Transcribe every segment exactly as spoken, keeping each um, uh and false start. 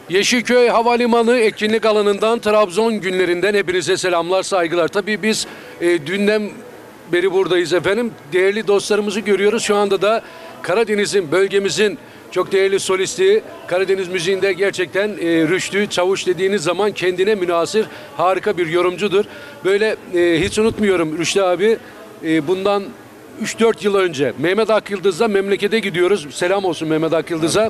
Yeşilköy Havalimanı etkinlik alanından Trabzon günlerinden hepinize selamlar, saygılar. Tabii biz e, dünden beri buradayız efendim. Değerli dostlarımızı görüyoruz. Şu anda da Karadeniz'in, bölgemizin çok değerli solisti, Karadeniz müziğinde gerçekten e, Rüştü Çavuş dediğiniz zaman kendine münhasır harika bir yorumcudur. Böyle e, hiç unutmuyorum Rüştü abi, e, bundan üç dört yıl önce Mehmet Akyıldız'la memlekete gidiyoruz. Selam olsun Mehmet Akyıldız'a.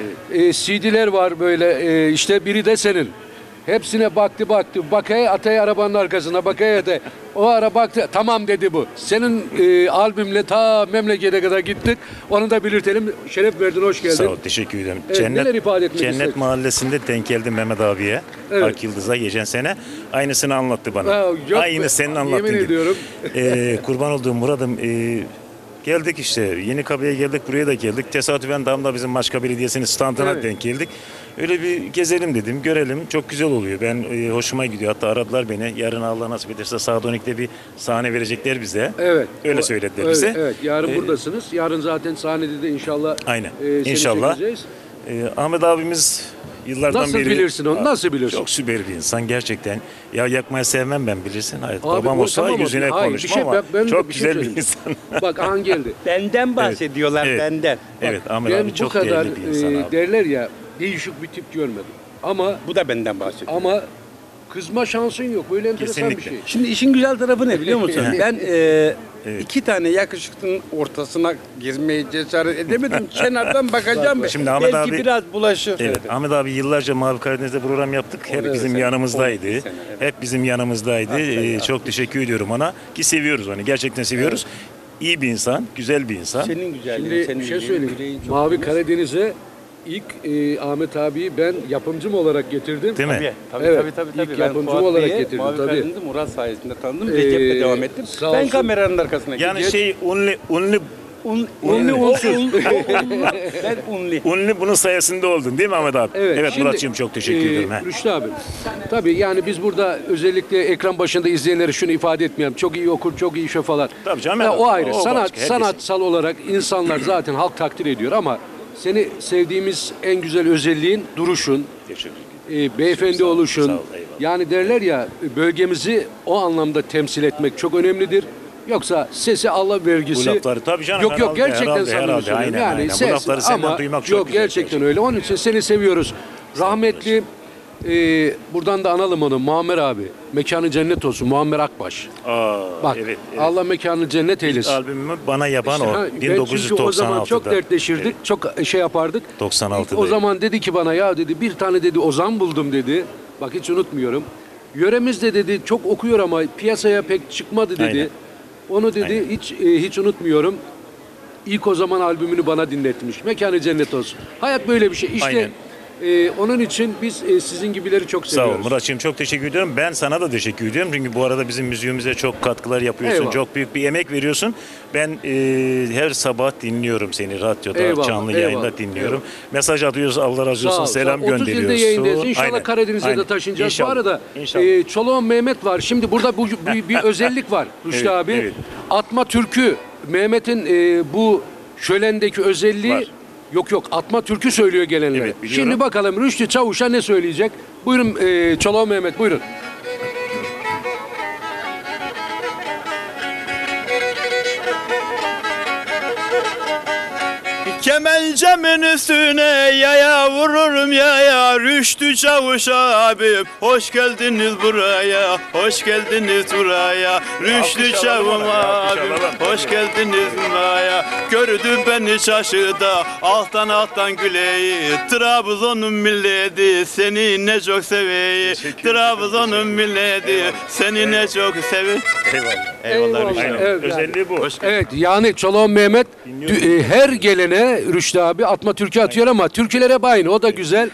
E, C D'ler var böyle, e, işte biri de senin. Hepsine baktı baktı. Bakaya ataya arabanın arkasına, bakaya da. O ara baktı. Tamam dedi bu. Senin e, albümle ta memlekete kadar gittik. Onu da belirtelim. Şeref verdin, hoş geldin. Sağ ol, teşekkür ederim. Evet, Cennet, neler ifade etmek Cennet istedim? Mahallesi'nde denk geldim Mehmet abiye. Evet. Akyıldız'a geçen sene. Aynısını anlattı bana. Ha, yok Aynı be, senin anlattığın yemin gibi. ediyorum. Ee, kurban olduğum Murat'ım, e, geldik işte. Yenikapı'ya geldik, buraya da geldik. Tesadüfen Damla bizim Maçka Belediyesi'nin standına Evet. denk geldik. Öyle bir gezelim dedim, görelim. Çok güzel oluyor. Ben e, hoşuma gidiyor. Hatta aradılar beni. Yarın Allah nasip ederse Sağdonik'te bir sahne verecekler bize. Evet. Öyle O- söylediler evet, bize. Evet. Yarın Ee, buradasınız. Yarın zaten sahnede de inşallah Aynen. e, seni İnşallah. çekeceğiz. Ee, Ahmet abimiz yıllardan Nasıl beri... bilirsin onu? Nasıl bilirsin? Çok süper bir insan gerçekten. Ya yakmayı sevmem ben, bilirsin. Hayır, Abi, babam o olsa tamam, yüzüne hayır, konuşma bir şey- ama ben- ben de çok bir şey güzel bir söyleyeyim. insan. Bak an geldi. Benden bahsediyorlar, Evet. benden. Evet, Ahmet Ben abi bu çok kadar değerli bir insan e, abi. derler ya, değişik bir tip görmedim. Ama Bu da benden bahsediyor. ama kızma şansın yok. Böyle enteresan bir Kesinlikle. şey. Şimdi işin güzel tarafı ne biliyor musun? ben e, Evet. iki tane yakışıklının ortasına girmeye cesaret edemedim. Kenardan bakacağım. Şimdi Ahmet Belki abi- biraz bulaşır. Evet, Ahmet abi yıllarca Mavi Karadeniz'de program yaptık. Hep Evet, bizim sene, yanımızdaydı. on iki sene, evet. Hep bizim yanımızdaydı. Ee, çok teşekkür ediyorum ona. Ki seviyoruz onu. Gerçekten seviyoruz. İyi bir insan, güzel bir insan. Senin güzelliğin, Şimdi senin bir şey yüreğin- söyleyeyim. yüreğin çok Mavi temiz. Karadeniz'e ilk e, Ahmet abiyi ben yapımcım olarak getirdim. Değil mi? Tabii, tabii, Evet, tabii, tabii, ilk tabii. Ben yapımcı Fuat olarak Bey'i getirdim, Mavi tabii. Karadeniz'i Murat sayesinde tanıdım. Ee, Recep'le devam ettim. sağ Ben olsun. kameranın arkasına Yani gittim. şey unlu, unlu, Un, Unli, unli, unsuz. o- un- o- unlu. Ben unli. unlu bunun sayesinde oldun değil mi Ahmet abi? Evet, şimdi, Muratçığım çok teşekkür e, ederim. he. Rüştü abi. Tabii yani biz burada özellikle ekran başında izleyenlere şunu ifade etmeyelim. Çok iyi okur, çok iyi şofalar. Tabii canım, Ya, evet. o ayrı. O Sanat, başka, herkes. sanatsal olarak insanlar zaten halk takdir ediyor ama seni sevdiğimiz en güzel özelliğin duruşun, Teşekkür ederim. e, beyefendi Sağ ol, oluşun. sağ ol, eyvallah. Yani derler ya, bölgemizi o anlamda temsil etmek çok önemlidir. Yoksa sesi Allah vergisi. Bu lafları tabii canım, Yok yok, herhalde, gerçekten herhalde, samimi herhalde, söylüyorum. aynen, Yani aynen. Bu ses lafları senden ama duymak çok yok, güzel gerçekten gerçekten. öyle. Onun için seni seviyoruz. Rahmetli, e, buradan da analım onu, Muammer abi. Mekanı cennet olsun, Muammer Akbaş. Aa, Bak, evet, evet. Allah mekanı cennet eylesin. Albümümü bana yapan İşte ha, o. ben çünkü bin dokuz yüz doksan altıda. o zaman çok dertleşirdik, Evet, çok şey yapardık. doksan altıda. İlk o zaman dedi ki bana, ya dedi, bir tane dedi ozan buldum dedi. Bak hiç unutmuyorum. Yöremizde dedi çok okuyor ama piyasaya pek çıkmadı dedi. Aynen. Onu dedi Aynen. hiç e, hiç unutmuyorum. İlk o zaman albümünü bana dinletmiş. Mekanı cennet olsun. Hayat böyle bir şey. İşte Aynen. e, onun için biz e, sizin gibileri çok Sağ seviyoruz. ol Muratçığım, çok teşekkür ediyorum. Ben sana da teşekkür ediyorum. Çünkü bu arada bizim müziğimize çok katkılar yapıyorsun. Eyvallah. Çok büyük bir emek veriyorsun. Ben e, her sabah dinliyorum seni radyoda, Eyvallah, canlı eyvallah, yayında dinliyorum. eyvallah. Mesaj atıyorsun, Allah razı Sağ olsun, ol, selam sağ ol. gönderiyorsun. otuz yılda yayındayız. İnşallah Aynen, Karadeniz'e de aynen. taşınacağız. İnşallah, Bu arada inşallah. e, Çolak'ın Mehmet var. Şimdi burada bu, bir, bir özellik var Rüştü Evet, abi. evet. Atma türkü. Mehmet'in e, bu şölendeki özelliği Var. yok yok. Atma türkü söylüyor gelenlere. Evet, biliyorum. Şimdi bakalım Rüştü Çavuş'a ne söyleyecek? Buyurun e, Çolak Mehmet, buyurun. Kemencemin üstüne yaya vururum yaya, Rüştü Çavuş abim hoş geldiniz buraya, hoş geldiniz buraya, Rüştü Alkış Çavuş alalım, alkış abim alalım. hoş geldiniz buraya. Gördü beni şaşırdı, alttan alttan güleyi, Trabzon'un milleti seni ne çok seveyi, Teşekkür ederim, Trabzon'un teşekkür milleti seni ne çok seveyi. Eyvallah. Eyvallah. Eyvallah. Aynen. Evet, Özelliği bu. Evet yani Çolak Mehmet dü- e, her gelene Rüştü abi atma türkü atıyor ama türküler hep aynı. O da güzel.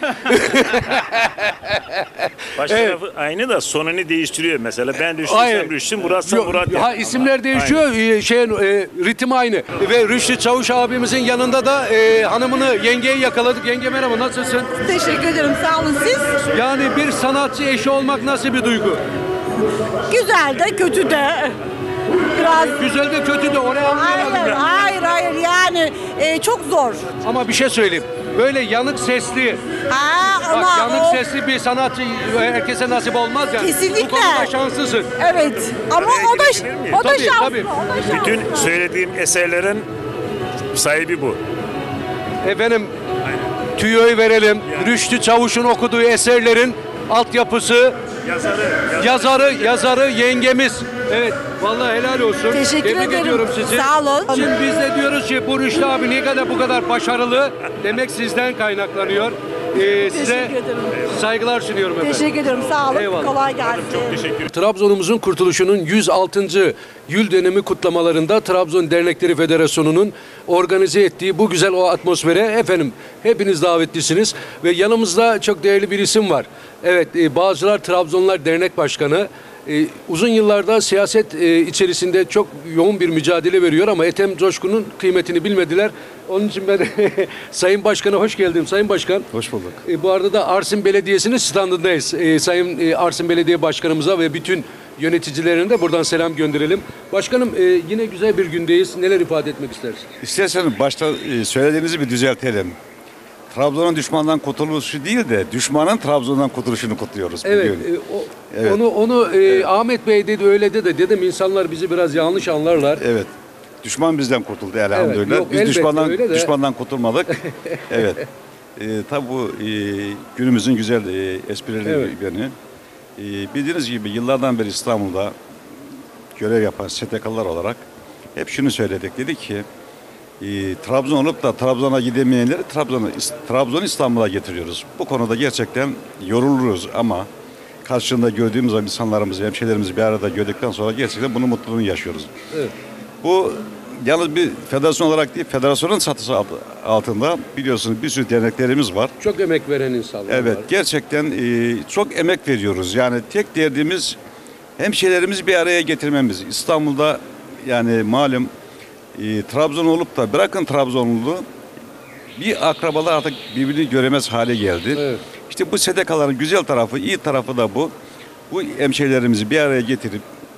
Baş Evet. tarafı aynı da sonunu değiştiriyor mesela. Ben Aynen. Rüştü'sem Rüştü, Murat'sam Yok, Murat. ha, yani. isimler değişiyor, e, şeyin e, ritim aynı. Ve Rüştü Çavuş abimizin yanında da e, hanımını, yengeyi yakaladık. Yenge merhaba, nasılsın? Teşekkür ederim, sağ olun siz. Yani bir sanatçı eşi olmak nasıl bir duygu? Güzel de kötü de. Biraz Güzel de kötü de, oraya anlayamadım hayır, ya. hayır, hayır yani e, çok zor. Ama bir şey söyleyeyim. Böyle yanık sesli, Ha bak ama hevesli bir sanatçı herkese nasip olmaz yani. Kesinlikle. Bu konuda şanslısın. Evet. Ama o da o da Tabii, şanslı. tabii. O da şanslı. Bütün söylediğim eserlerin sahibi bu. Efendim tüyoyu verelim. Rüştü Çavuş'un okuduğu eserlerin altyapısı, Yazarı. yazarı, yazarı yengemiz. Evet, vallahi helal olsun. Teşekkür Tebrik ederim. ediyorum sizi. Sağ olun. Şimdi biz de diyoruz ki bu Rüştü abi ne kadar bu kadar başarılı demek sizden kaynaklanıyor. Ee, size Teşekkür ederim. saygılar sunuyorum efendim. Teşekkür ederim. Sağ olun. Eyvallah. Kolay gelsin. Teşekkür Trabzon'umuzun kurtuluşunun yüz altıncı yıl dönemi kutlamalarında Trabzon Dernekleri Federasyonu'nun organize ettiği bu güzel o atmosfere efendim hepiniz davetlisiniz ve yanımızda çok değerli bir isim var. Evet, e, Bağcılar Trabzonlar Dernek Başkanı. E, uzun yıllarda siyaset e, içerisinde çok yoğun bir mücadele veriyor ama Ethem Coşkun'un kıymetini bilmediler. Onun için ben Sayın Başkan'a hoş geldin Sayın Başkan. Hoş bulduk. E, bu arada da Arsin Belediyesi'nin standındayız. E, Sayın e, Arsin Belediye Başkanımıza ve bütün yöneticilerine de buradan selam gönderelim. Başkanım e, yine güzel bir gündeyiz. Neler ifade etmek istersin? İsterseniz başta e, söylediğinizi bir düzeltelim. Trabzon'un düşmandan kurtuluşu değil de düşmanın Trabzon'dan kurtuluşunu kutluyoruz. Evet, bugün. e, o, Evet. onu onu e, Ahmet Bey dedi öyle de dedim insanlar bizi biraz yanlış anlarlar. Evet. Düşman bizden kurtuldu elhamdülillah. yok, Biz elbette düşmandan öyle de. düşmandan kurtulmadık. Evet. E, tabii bu e, günümüzün güzel e, esprileri Evet. yönü. E, bildiğiniz gibi yıllardan beri İstanbul'da görev yapan S T K'lılar olarak hep şunu söyledik. Dedik ki e, Trabzon olup da Trabzon'a gidemeyenleri Trabzon'a Trabzon İstanbul'a getiriyoruz. Bu konuda gerçekten yoruluruz ama karşında gördüğümüz zaman insanlarımızı, hemşehrilerimizi bir arada gördükten sonra gerçekten bunun mutluluğunu yaşıyoruz. Evet. Bu yalnız bir federasyon olarak değil, federasyonun çatısı alt- altında biliyorsunuz bir sürü derneklerimiz var. Çok emek veren insanlar Evet, var. gerçekten e, çok emek veriyoruz. Yani tek derdimiz hemşehrilerimizi bir araya getirmemiz. İstanbul'da yani malum e, Trabzon olup da bırakın Trabzonlu bir akrabalar artık birbirini göremez hale geldi. Evet. İşte bu S D K'ların güzel tarafı, iyi tarafı da bu. Bu hemşehrilerimizi bir araya getirip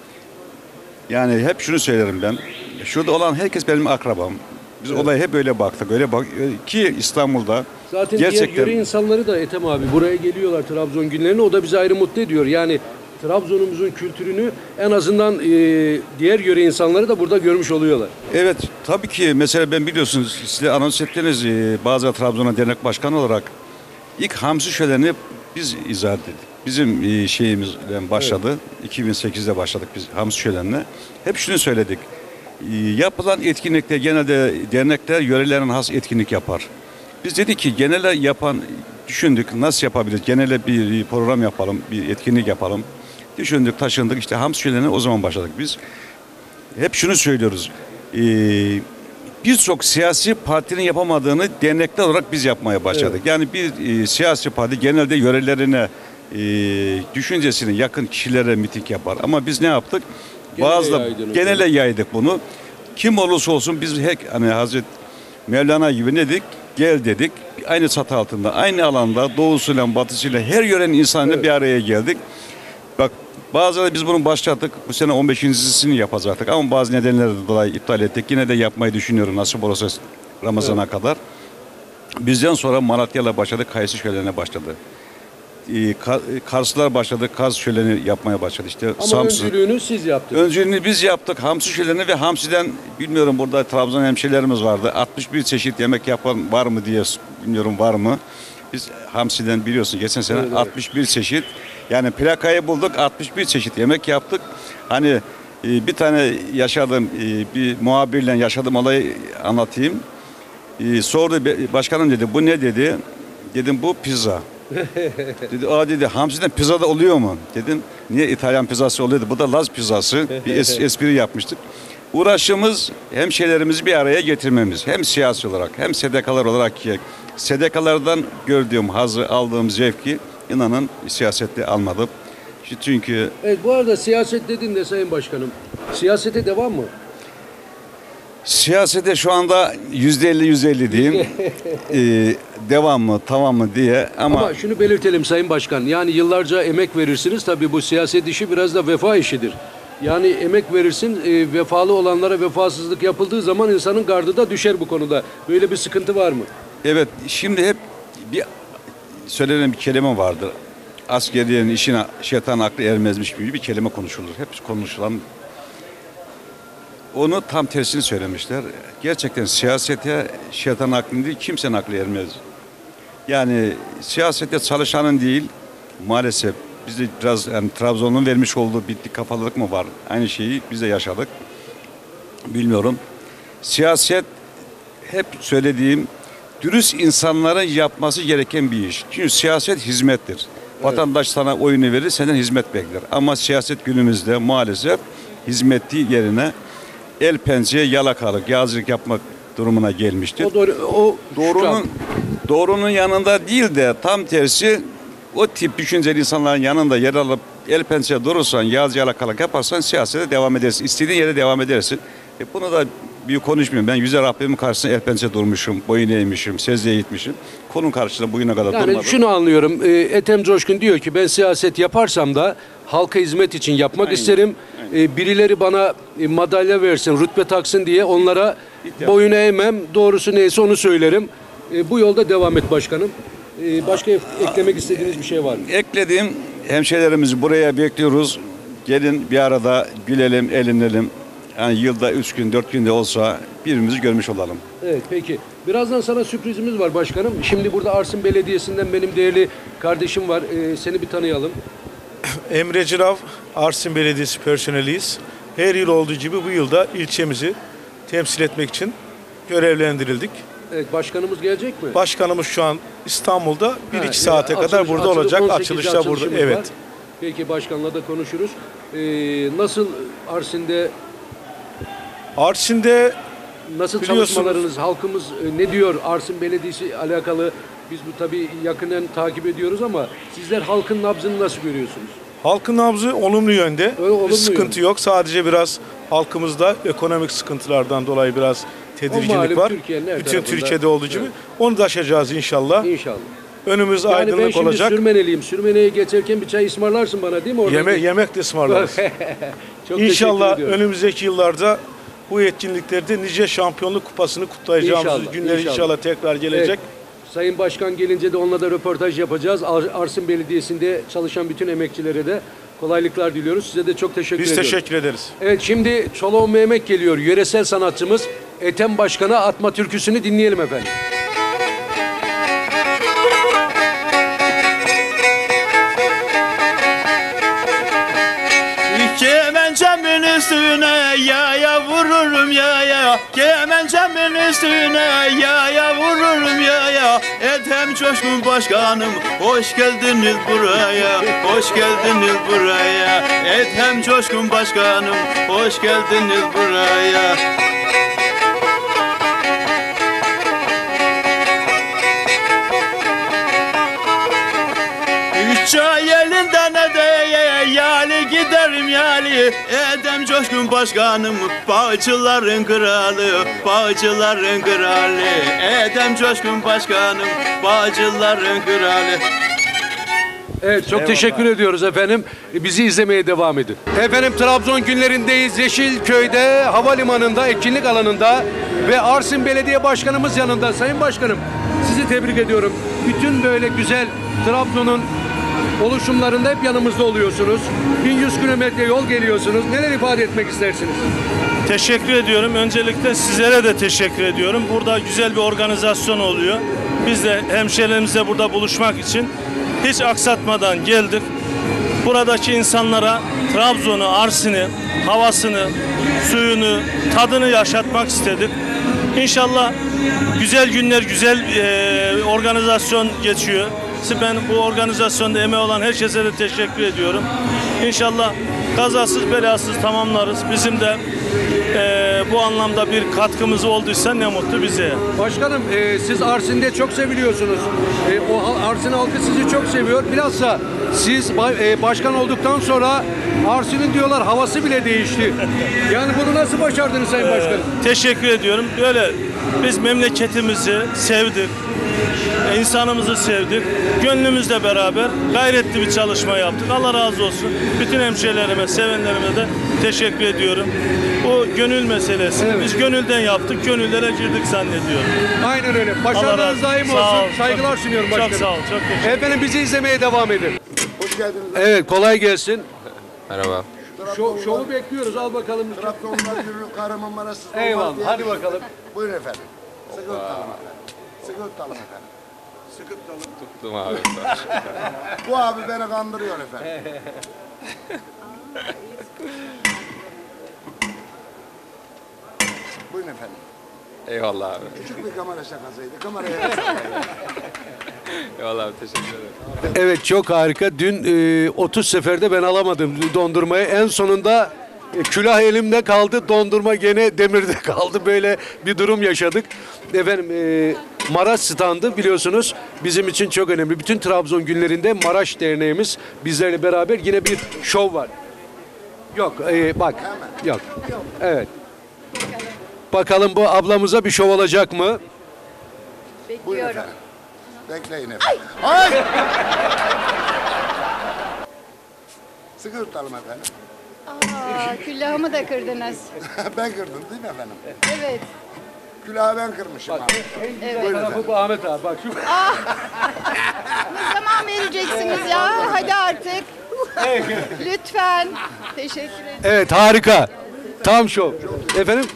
yani hep şunu söylerim ben. Şurada olan herkes benim akrabam. Biz olaya hep öyle baktık. Öyle bak ki İstanbul'da Zaten diğer gerçekten yöre insanları da Ethem abi buraya geliyorlar Trabzon günlerine. O da bizi ayrı mutlu ediyor. Yani Trabzon'umuzun kültürünü en azından e, diğer yöre insanları da burada görmüş oluyorlar. evet tabii ki mesela ben biliyorsunuz size anons ettiniz e, bazı Trabzon'a dernek başkanı olarak ilk hamsi şöleni biz izah ettik. Bizim e, şeyimizden başladı. iki bin sekizde başladık biz hamsi şölenine. Hep şunu söyledik. E, yapılan etkinlikte genelde dernekler yörelerin has etkinlik yapar. Biz dedik ki genelde yapan düşündük nasıl yapabiliriz? Genelde bir program yapalım, bir etkinlik yapalım. Düşündük, taşındık işte hamsi şölenine o zaman başladık biz. Hep şunu söylüyoruz. Ee, Birçok siyasi partinin yapamadığını dernekler olarak biz yapmaya başladık. Yani bir e, siyasi parti genelde yörelerine e, düşüncesine yakın kişilere miting yapar. Ama biz ne yaptık? Genele Bazı yaydınız genele yaydık bunu. Kim olursa olsun biz hep hani Hazreti Mevlana gibi ne dedik? Gel dedik. Aynı çatı altında, aynı alanda doğusuyla batısıyla her yörenin insanıyla Evet. bir araya geldik. Bak bazıları biz bunu başlattık. Bu sene on beşincisini yapacaktık ama bazı nedenlerden dolayı iptal ettik. Yine de yapmayı düşünüyorum nasip olursa Ramazan'a Evet. kadar. Bizden sonra Malatya'la başladık, Kayısı şöleni başladı. Ee, Ka- Karslılar başladı, Kars şöleni yapmaya başladı. İşte Ama Samsun. öncülüğünü siz yaptınız. Öncülüğünü biz yaptık. Hamsi şöleni ve hamsiden bilmiyorum burada Trabzon hemşehrilerimiz vardı. altmış bir çeşit yemek yapan var mı diye bilmiyorum var mı. Biz hamsiden biliyorsun geçen sene Evet, evet. altmış bir çeşit yani plakayı bulduk altmış bir çeşit yemek yaptık. Hani e, bir tane yaşadığım e, bir muhabirle yaşadığım olayı anlatayım. E, sordu be- başkanım dedi bu ne dedi? Dedim bu pizza. Dedi aa dedi hamsiden pizza da oluyor mu? Dedim niye İtalyan pizzası oluyordu? Bu da Laz pizzası. Bir es- espri yapmıştık. Uğraşımız hemşehrilerimizi bir araya getirmemiz. Hem siyasi olarak hem S D K'lar olarak ki S D K'lardan gördüğüm hazı aldığım zevki inanın siyasette almadım. Çünkü Evet, bu arada siyaset dedin de Sayın Başkanım. Siyasete devam mı? siyasete şu anda yüzde elli yüzde elli diyeyim. Ee, devam mı tamam mı diye ama, Ama şunu belirtelim Sayın Başkan. Yani yıllarca emek verirsiniz. Tabii bu siyaset işi biraz da vefa işidir. Yani emek verirsin, e, vefalı olanlara vefasızlık yapıldığı zaman insanın gardı da düşer bu konuda. Böyle bir sıkıntı var mı? evet şimdi hep bir söylenen bir kelime vardır. Askeriyenin işine şeytan aklı ermezmiş gibi bir kelime konuşulur. Hep konuşulan. Onu tam tersini söylemişler. Gerçekten siyasete şeytan aklın değil, kimsenin aklı ermez. Yani siyasette çalışanın değil, maalesef biz de biraz yani Trabzon'un vermiş olduğu bitlik kafalılık mı var? Aynı şeyi biz de yaşadık. Bilmiyorum. Siyaset hep söylediğim dürüst insanların yapması gereken bir iş. Çünkü siyaset hizmettir. Evet. Vatandaş sana oyunu verir, senden hizmet bekler. Ama siyaset günümüzde maalesef hizmeti yerine el pençeye yalakalık, yazlık yapmak durumuna gelmiştir. O, doğru, o doğrunun doğrunun yanında değil de tam tersi o tip düşünceli insanların yanında yer alıp el pençeye durursan, yaz yalakalık yaparsan siyasete devam edersin. İstediğin yere devam edersin. E bunu da büyük konuşmuyorum. Ben yüce Rabbimin karşısında el pençe durmuşum, boyun eğmişim, secdeye gitmişim. Konun karşısında bugüne kadar yani durmadım. şunu anlıyorum. E, Ethem Coşkun diyor ki ben siyaset yaparsam da halka hizmet için yapmak Aynen, isterim. aynen. E, birileri bana e, madalya versin, rütbe taksın diye onlara İhtiyar. boyun eğmem. Doğrusu neyse onu söylerim. E, bu yolda devam et başkanım. E, başka eklemek istediğiniz bir şey var mı? Eklediğim hemşehrilerimizi buraya bekliyoruz. Gelin bir arada gülelim, eğlenelim. Yani yılda üç gün, dört günde olsa birbirimizi görmüş olalım. Evet peki. Birazdan sana sürprizimiz var başkanım. Şimdi burada Arsın Belediyesi'nden benim değerli kardeşim var. E, seni bir tanıyalım. Emre Cirav, Arsın Belediyesi personeliyiz. Her yıl olduğu gibi bu yılda ilçemizi temsil etmek için görevlendirildik. Evet başkanımız gelecek mi? Başkanımız şu an İstanbul'da bir Ha, iki saate açılış- kadar burada açılış- olacak. on sekizde Açılışta burada. açılışımız Evet. var. Peki başkanla da konuşuruz. Ee, nasıl Arsin'de Arsin'de nasıl Biliyorsunuz- çalışmalarınız, halkımız e, ne diyor Arsin Belediyesi alakalı? Biz bu tabii yakından takip ediyoruz ama sizler halkın nabzını nasıl görüyorsunuz? halkın nabzı olumlu yönde. Öyle olumlu bir sıkıntı yönde. yok. Sadece biraz halkımızda ekonomik sıkıntılardan dolayı biraz tedirginlik malum var. Türkiye'nin her Bütün tarafında. Türkiye'de olduğu gibi. Evet. Onu da aşacağız inşallah. İnşallah. Önümüz Yani ben aydınlık şimdi olacak. Sürmeneliyim. Sürmeneye geçerken bir çay ısmarlarsın bana değil mi? Oradan Yeme geç- yemek de ısmarlarız. Çok İnşallah teşekkür ediyorum. önümüzdeki yıllarda bu etkinliklerde nice şampiyonluk kupasını kutlayacağımız İnşallah, günler inşallah. inşallah tekrar gelecek. Evet. Sayın Başkan gelince de onunla da röportaj yapacağız. Ar- Arsın Belediyesi'nde çalışan bütün emekçilere de kolaylıklar diliyoruz. Size de çok teşekkür Biz ediyorum. teşekkür ederiz. Evet şimdi Çolak Mehmet geliyor. Yöresel sanatçımız Ethem Başkan'a atma türküsünü dinleyelim efendim. Kemençemin üstüne ya ya vururum ya ya. Kemençemin üstüne ya ya vururum ya ya. Ethem Coşkun Başkanım hoş geldiniz buraya. Hoş geldiniz buraya. Ethem Coşkun Başkanım hoş geldiniz buraya. Üç ay elinden edeye yali giderim yali. Ethem Coşkun Başkanım bağcıların kralı, bağcıların kralı. Ethem Coşkun Başkanım bağcıların kralı. Evet çok teşekkür ediyoruz efendim. Bizi izlemeye devam edin. Efendim Trabzon günlerindeyiz. Yeşilköy'de havalimanında etkinlik alanında ve Arsın Belediye Başkanımız yanında. Sayın Başkanım sizi tebrik ediyorum. Bütün böyle güzel Trabzon'un oluşumlarında hep yanımızda oluyorsunuz. bin yüz kilometre yol geliyorsunuz. Neler ifade etmek istersiniz? Teşekkür ediyorum. Öncelikle sizlere de teşekkür ediyorum. Burada güzel bir organizasyon oluyor. Biz de hemşehrilerimizle burada buluşmak için hiç aksatmadan geldik. Buradaki insanlara Trabzon'u, Arsin'i, havasını, suyunu, tadını yaşatmak istedik. İnşallah güzel günler, güzel e, organizasyon geçiyor. Ben bu organizasyonda emeği olan herkese de teşekkür ediyorum. İnşallah kazasız belasız tamamlarız. Bizim de e, bu anlamda bir katkımız olduysa ne mutlu bize. Başkanım e, siz Arsin'de çok seviliyorsunuz. E, o hal- Arsin halkı sizi çok seviyor. Bilhassa siz ba- e, başkan olduktan sonra Arsin'in diyorlar havası bile değişti. Yani bunu nasıl başardınız Sayın Başkanım? Teşekkür ediyorum. Böyle biz memleketimizi sevdik. E, insanımızı sevdik. Gönlümüzle beraber gayretli bir çalışma yaptık. Allah razı olsun. Bütün hemşehrilerime, sevenlerime de teşekkür ediyorum. Bu gönül meselesi. Evet. Biz gönülden yaptık, gönüllere girdik zannediyorum. Aynen öyle. Allah Başarılarınız razı- daim Sağ olsun. ol. Saygılar Çok- sunuyorum çok başkanım. sağ ol, çok teşekkür ederim. Efendim bizi izlemeye devam edin. Hoş geldiniz. Evet kolay gelsin. Merhaba. Şov, şovu bekliyoruz. Al bakalım. Trabzonlar yürür, Kahramanmaraş siz Eyvallah, olmaz diye- hadi bakalım. Buyurun efendim. Sıkı tutalım efendim. Sıkı tutalım efendim. Sıkı tutalım. Tuttum abi. Bu abi beni kandırıyor efendim. Buyurun efendim. Eyvallah abi. Küçük bir kamera şakasıydı. Kameraya Eyvallah abi, teşekkür ederim. Evet çok harika. Dün e, otuz seferde ben alamadım dondurmayı. En sonunda e, külah elimde kaldı. Dondurma gene demirde kaldı. Böyle bir durum yaşadık. Efendim e, Maraş standı biliyorsunuz bizim için çok önemli. Bütün Trabzon günlerinde Maraş Derneğimiz bizlerle beraber yine bir şov var. Yok e, bak yok. Evet. Bakalım bu ablamıza bir şov olacak mı? Buyurun efendim. Bekleyin efendim. Ay! Sıkı tutalım efendim. Aa, küllahımı da kırdınız. Ben kırdım değil mi efendim? Evet. Külahı ben kırmışım abi. Evet. Tarafı bu Ahmet abi bak şu. Ne zaman vereceksiniz ya? Hadi artık. Lütfen. Teşekkür ederim. Evet harika. Tam şov. Efendim?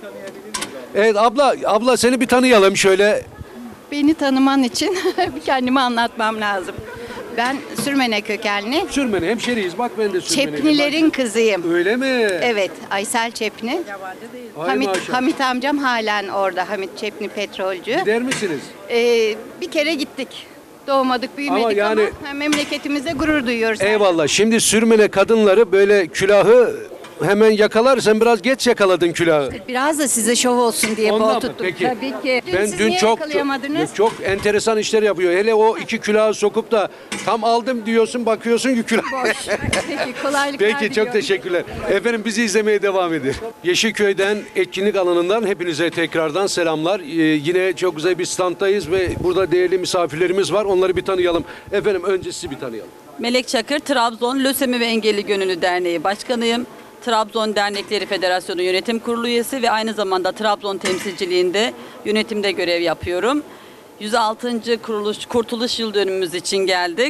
Evet abla abla seni bir tanıyalım şöyle. Beni tanıman için bir kendimi anlatmam lazım. Ben Sürmene kökenli. Sürmeni hemşeriyiz. Bak ben de Sürmeni'yim. Çepnilerin kızıyım. Bak. Öyle mi? Evet, Aysel Çepni. Ay Hamit, maşallah. Hamit amcam halen orada. Hamit Çepni petrolcü. Gider misiniz? Ee, bir kere gittik. Doğmadık, büyümedik ama, yani- memleketimize gurur duyuyoruz. Eyvallah. Şimdi Sürmene kadınları böyle külahı hemen yakalar. Sen biraz geç yakaladın külahı. Biraz da size şov olsun diye Ondan bol mı? tuttum. Peki. Tabii ki. Dün Ben siz dün niye çok, çok yakalayamadınız? çok enteresan işler yapıyor. Hele o iki külahı sokup da tam aldım diyorsun, bakıyorsun ki külah. Boş. Peki, kolaylıklar Peki çok diliyorum. teşekkürler. Efendim bizi izlemeye devam edin. Yeşilköy'den etkinlik alanından hepinize tekrardan selamlar. Ee, yine çok güzel bir standdayız ve burada değerli misafirlerimiz var. Onları bir tanıyalım. Efendim önce sizi bir tanıyalım. Melek Çakır, Trabzon Lösemi ve Engelli Gönüllü Derneği Başkanıyım. Trabzon Dernekleri Federasyonu Yönetim Kurulu üyesi ve aynı zamanda Trabzon temsilciliğinde yönetimde görev yapıyorum. yüz altıncı Kuruluş, Kurtuluş Yıl Dönümümüz için geldik.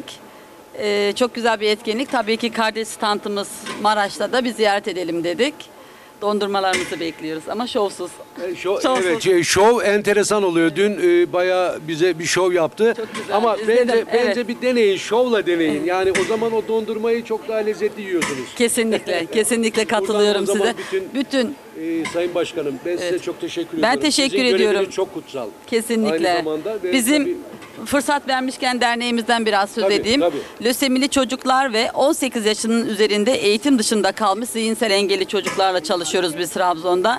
Ee, çok güzel bir etkinlik. Tabii ki kardeş standımız Maraş'ta da bir ziyaret edelim dedik. Dondurmalarımızı bekliyoruz ama şovsuz. E, şov, Şovsuz. evet, şey, şov enteresan oluyor. Dün e, bayağı bize bir şov yaptı. Çok güzel, Ama izledim, bence, evet. bence bir deneyin, şovla deneyin. Yani o zaman o dondurmayı çok daha lezzetli yiyorsunuz. Kesinlikle, kesinlikle katılıyorum Buradan o zaman size. bütün- Bütün Ee, Sayın Başkanım ben size Evet. çok teşekkür Ben ediyorum. teşekkür Sizin ediyorum. göreviniz çok kutsal. Kesinlikle. Aynı zamanda ve Bizim tabii- fırsat vermişken derneğimizden biraz söz Tabii, edeyim. tabii. Lösemili çocuklar ve on sekiz yaşının üzerinde eğitim dışında kalmış zihinsel engelli çocuklarla çalışıyoruz biz Trabzon'da.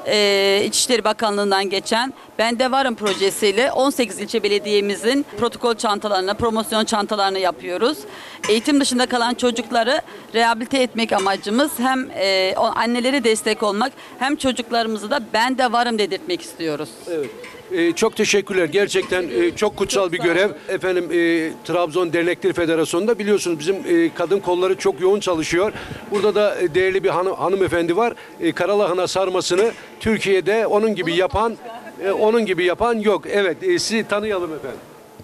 Ee, İçişleri Bakanlığı'ndan geçen Ben de Varım projesiyle on sekiz ilçe belediyemizin protokol çantalarını, promosyon çantalarını yapıyoruz. Eğitim dışında kalan çocukları rehabilite etmek amacımız hem e, o annelere destek olmak hem çocuklarımızı da ben de varım dedirtmek istiyoruz. Evet. Ee, çok teşekkürler. Gerçekten e, çok kutsal Çok bir sağ görev. olun. Efendim e, Trabzon Dernekleri Federasyonu'nda biliyorsunuz bizim e, kadın kolları çok yoğun çalışıyor. Burada da e, değerli bir hanım, hanımefendi var. E, karalahana sarmasını Türkiye'de onun gibi yapan e, onun gibi yapan yok. Evet, e, sizi tanıyalım efendim.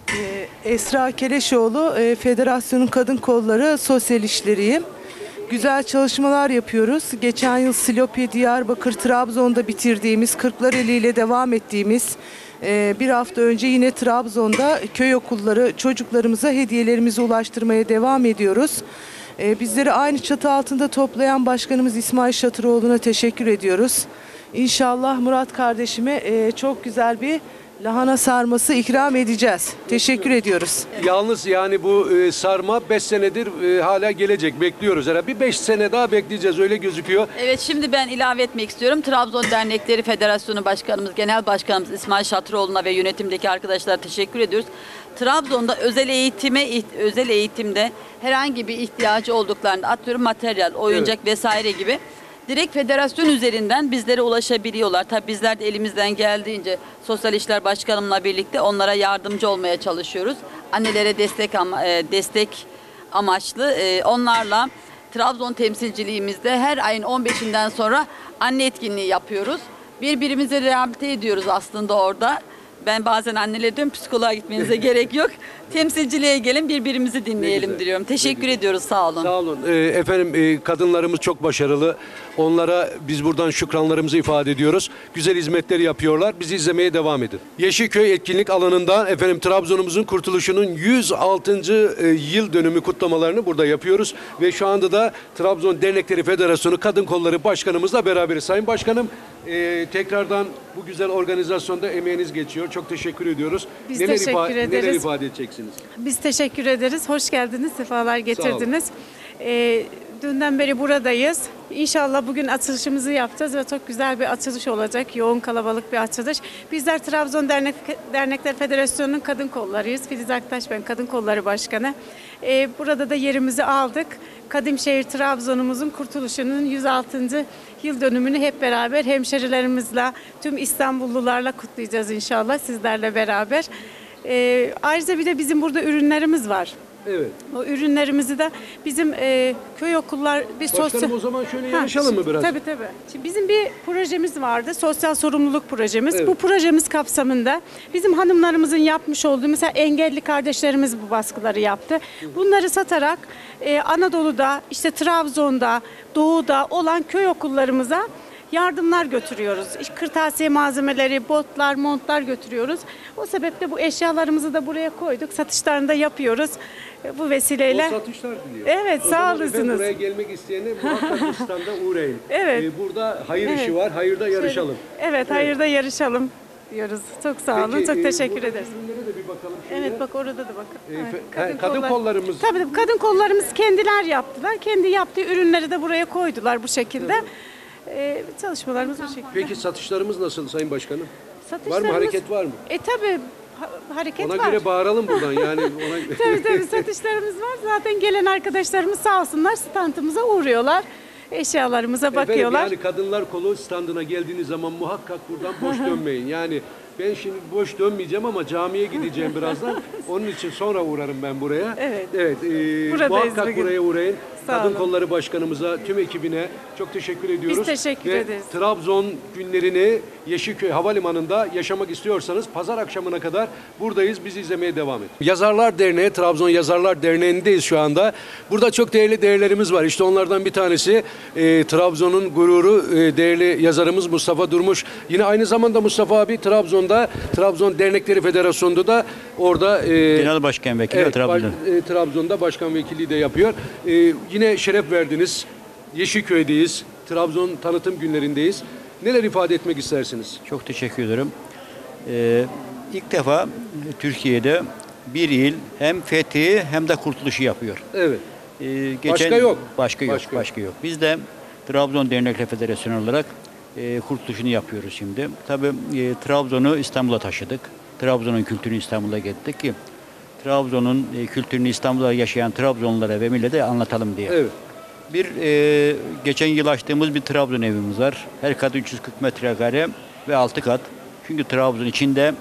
Ee, Esra Keleşoğlu, e, Federasyonun Kadın Kolları Sosyal İşleriyim. Güzel çalışmalar yapıyoruz. Geçen yıl Silopi, Diyarbakır, Trabzon'da bitirdiğimiz, Kırklareli ile devam ettiğimiz, e, bir hafta önce yine Trabzon'da köy okulları çocuklarımıza hediyelerimizi ulaştırmaya devam ediyoruz. E, Bizleri aynı çatı altında toplayan Başkanımız İsmail Şatıroğlu'na teşekkür ediyoruz. İnşallah Murat kardeşime e, çok güzel bir lahana sarması ikram edeceğiz. Teşekkür ediyoruz. Yalnız yani bu e, sarma beş senedir e, hala gelecek. Bekliyoruz herhalde. Bir beş sene daha bekleyeceğiz öyle gözüküyor. Evet, şimdi ben ilave etmek istiyorum. Trabzon Dernekleri Federasyonu Başkanımız, Genel Başkanımız İsmail Şatıroğlu'na ve yönetimdeki arkadaşlara teşekkür ediyoruz. Trabzon'da özel eğitime özel eğitimde herhangi bir ihtiyacı olduklarında atıyorum materyal, oyuncak vesaire gibi direkt federasyon üzerinden bizlere ulaşabiliyorlar. Tabii bizler de elimizden geldiğince Sosyal İşler Başkanımla birlikte onlara yardımcı olmaya çalışıyoruz. Annelere destek ama, e, destek amaçlı e, onlarla Trabzon temsilciliğimizde her ayın on beşinden sonra anne etkinliği yapıyoruz. Birbirimizi rehabilite ediyoruz aslında orada. Ben bazen annelere diyorum psikoloğa gitmenize gerek yok. Temsilciliğe gelin birbirimizi dinleyelim diyorum. Teşekkür ediyoruz, sağ olun. Sağ olun. Ee, efendim e, kadınlarımız çok başarılı. Onlara biz buradan şükranlarımızı ifade ediyoruz. Güzel hizmetleri yapıyorlar. Bizi izlemeye devam edin. Yeşilköy etkinlik alanında efendim Trabzon'umuzun kurtuluşunun yüz altıncı e, yıl dönümü kutlamalarını burada yapıyoruz. Ve şu anda da Trabzon Dernekleri Federasyonu Kadın Kolları Başkanımızla beraberiz. Sayın Başkanım, e, tekrardan bu güzel organizasyonda emeğiniz geçiyor. Çok teşekkür ediyoruz. Biz neler teşekkür ifa- ederiz. Neler ifade edeceksiniz? Biz teşekkür ederiz. Hoş geldiniz, sefalar getirdiniz. Ee, dünden beri buradayız. İnşallah bugün açılışımızı yapacağız ve çok güzel bir açılış olacak. Yoğun kalabalık bir açılış. Bizler Trabzon Dernek, Dernekler Federasyonu'nun kadın kollarıyız. Filiz Aktaş ben, Kadın Kolları Başkanı. Ee, burada da yerimizi aldık. Kadimşehir Trabzon'umuzun kurtuluşunun yüz altıncı yıl dönümünü hep beraber hemşerilerimizle, tüm İstanbullularla kutlayacağız inşallah sizlerle beraber. Ee, ayrıca bir de bizim burada ürünlerimiz var. Evet. O ürünlerimizi de bizim e, köy okullar bir Başkanım sosyal... o zaman şöyle Ha, yarışalım mı biraz? Tabii tabii. Şimdi bizim bir projemiz vardı. Sosyal sorumluluk projemiz. Evet. Bu projemiz kapsamında bizim hanımlarımızın yapmış olduğu, mesela engelli kardeşlerimiz bu baskıları yaptı. Bunları satarak e, Anadolu'da, işte Trabzon'da, Doğu'da olan köy okullarımıza yardımlar götürüyoruz. İşte kırtasiye malzemeleri, botlar, montlar götürüyoruz. O sebeple bu eşyalarımızı da buraya koyduk. Satışlarını da yapıyoruz. E, Bu vesileyle. O satışlar diliyor. Evet, O sağ zaman olasınız. efendim buraya gelmek isteyene muhakkak standa uğrayın. Evet. Ee, burada hayır Evet. işi var, hayırda yarışalım. Evet, hayırda yarışalım diyoruz. Çok sağ olun. Peki, Çok e, teşekkür buradaki ederiz. ürünlere de bir bakalım şöyle. Evet, bak orada da bakın. E, Evet, fe- kadın kollarımız- Tabii tabii, kadın kollarımız kendiler yaptılar. Kendi yaptığı ürünleri de buraya koydular bu şekilde. Ee, çalışmalarımız bu şekilde. Peki satışlarımız nasıl Sayın Başkanım? Var Satışlarımız- mı, hareket var mı? E tabii ha- hareket Ona var. göre bağıralım buradan yani. Ona... Tabii tabii, satışlarımız var. Zaten gelen arkadaşlarımız sağ olsunlar standımıza uğruyorlar. Eşyalarımıza bakıyorlar. Efendim, yani kadınlar kolu standına geldiğiniz zaman muhakkak buradan boş dönmeyin. Yani ben şimdi boş dönmeyeceğim ama camiye gideceğim birazdan. Onun için sonra uğrarım ben buraya. Evet. Evet. e, Buradayız muhakkak bugün. buraya uğrayın. Sağ Kadın olun. Kolları Başkanımıza, tüm ekibine çok teşekkür ediyoruz. Biz teşekkür Ve ederiz. Trabzon günlerini Yeşilköy Havalimanı'nda yaşamak istiyorsanız pazar akşamına kadar buradayız. Bizi izlemeye devam edin. Yazarlar Derneği, Trabzon Yazarlar Derneği'ndeyiz şu anda. Burada çok değerli değerlerimiz var. İşte onlardan bir tanesi e, Trabzon'un gururu, e, değerli yazarımız Mustafa Durmuş. Yine aynı zamanda Mustafa abi Trabzon'da, Trabzon Dernekleri Federasyonu'nda da orada e, Genel Başkan Vekili evet, Trabzon. baş- e, Trabzon'da başkan vekilliği de yapıyor. E, yine şeref verdiniz. Yeşilköy'deyiz. Trabzon tanıtım günlerindeyiz. Neler ifade etmek istersiniz? Çok teşekkür ederim. Ee, ilk defa Türkiye'de bir il hem fethi hem de kurtuluşu yapıyor. Evet. Ee, Başka yok. Başka yok. Başka Başka, yok. yok. Biz de Trabzon Dernekler Federasyonu olarak e, kurtuluşunu yapıyoruz şimdi. Tabii e, Trabzon'u İstanbul'a taşıdık. Trabzon'un kültürünü İstanbul'a getirdik ki Trabzon'un e, kültürünü İstanbul'da yaşayan Trabzonlulara ve millete anlatalım diye. Evet. Bir e, geçen yıl açtığımız bir Trabzon evimiz var. Her kat üç yüz kırk metrekare ve altı kat. Çünkü Trabzon içinde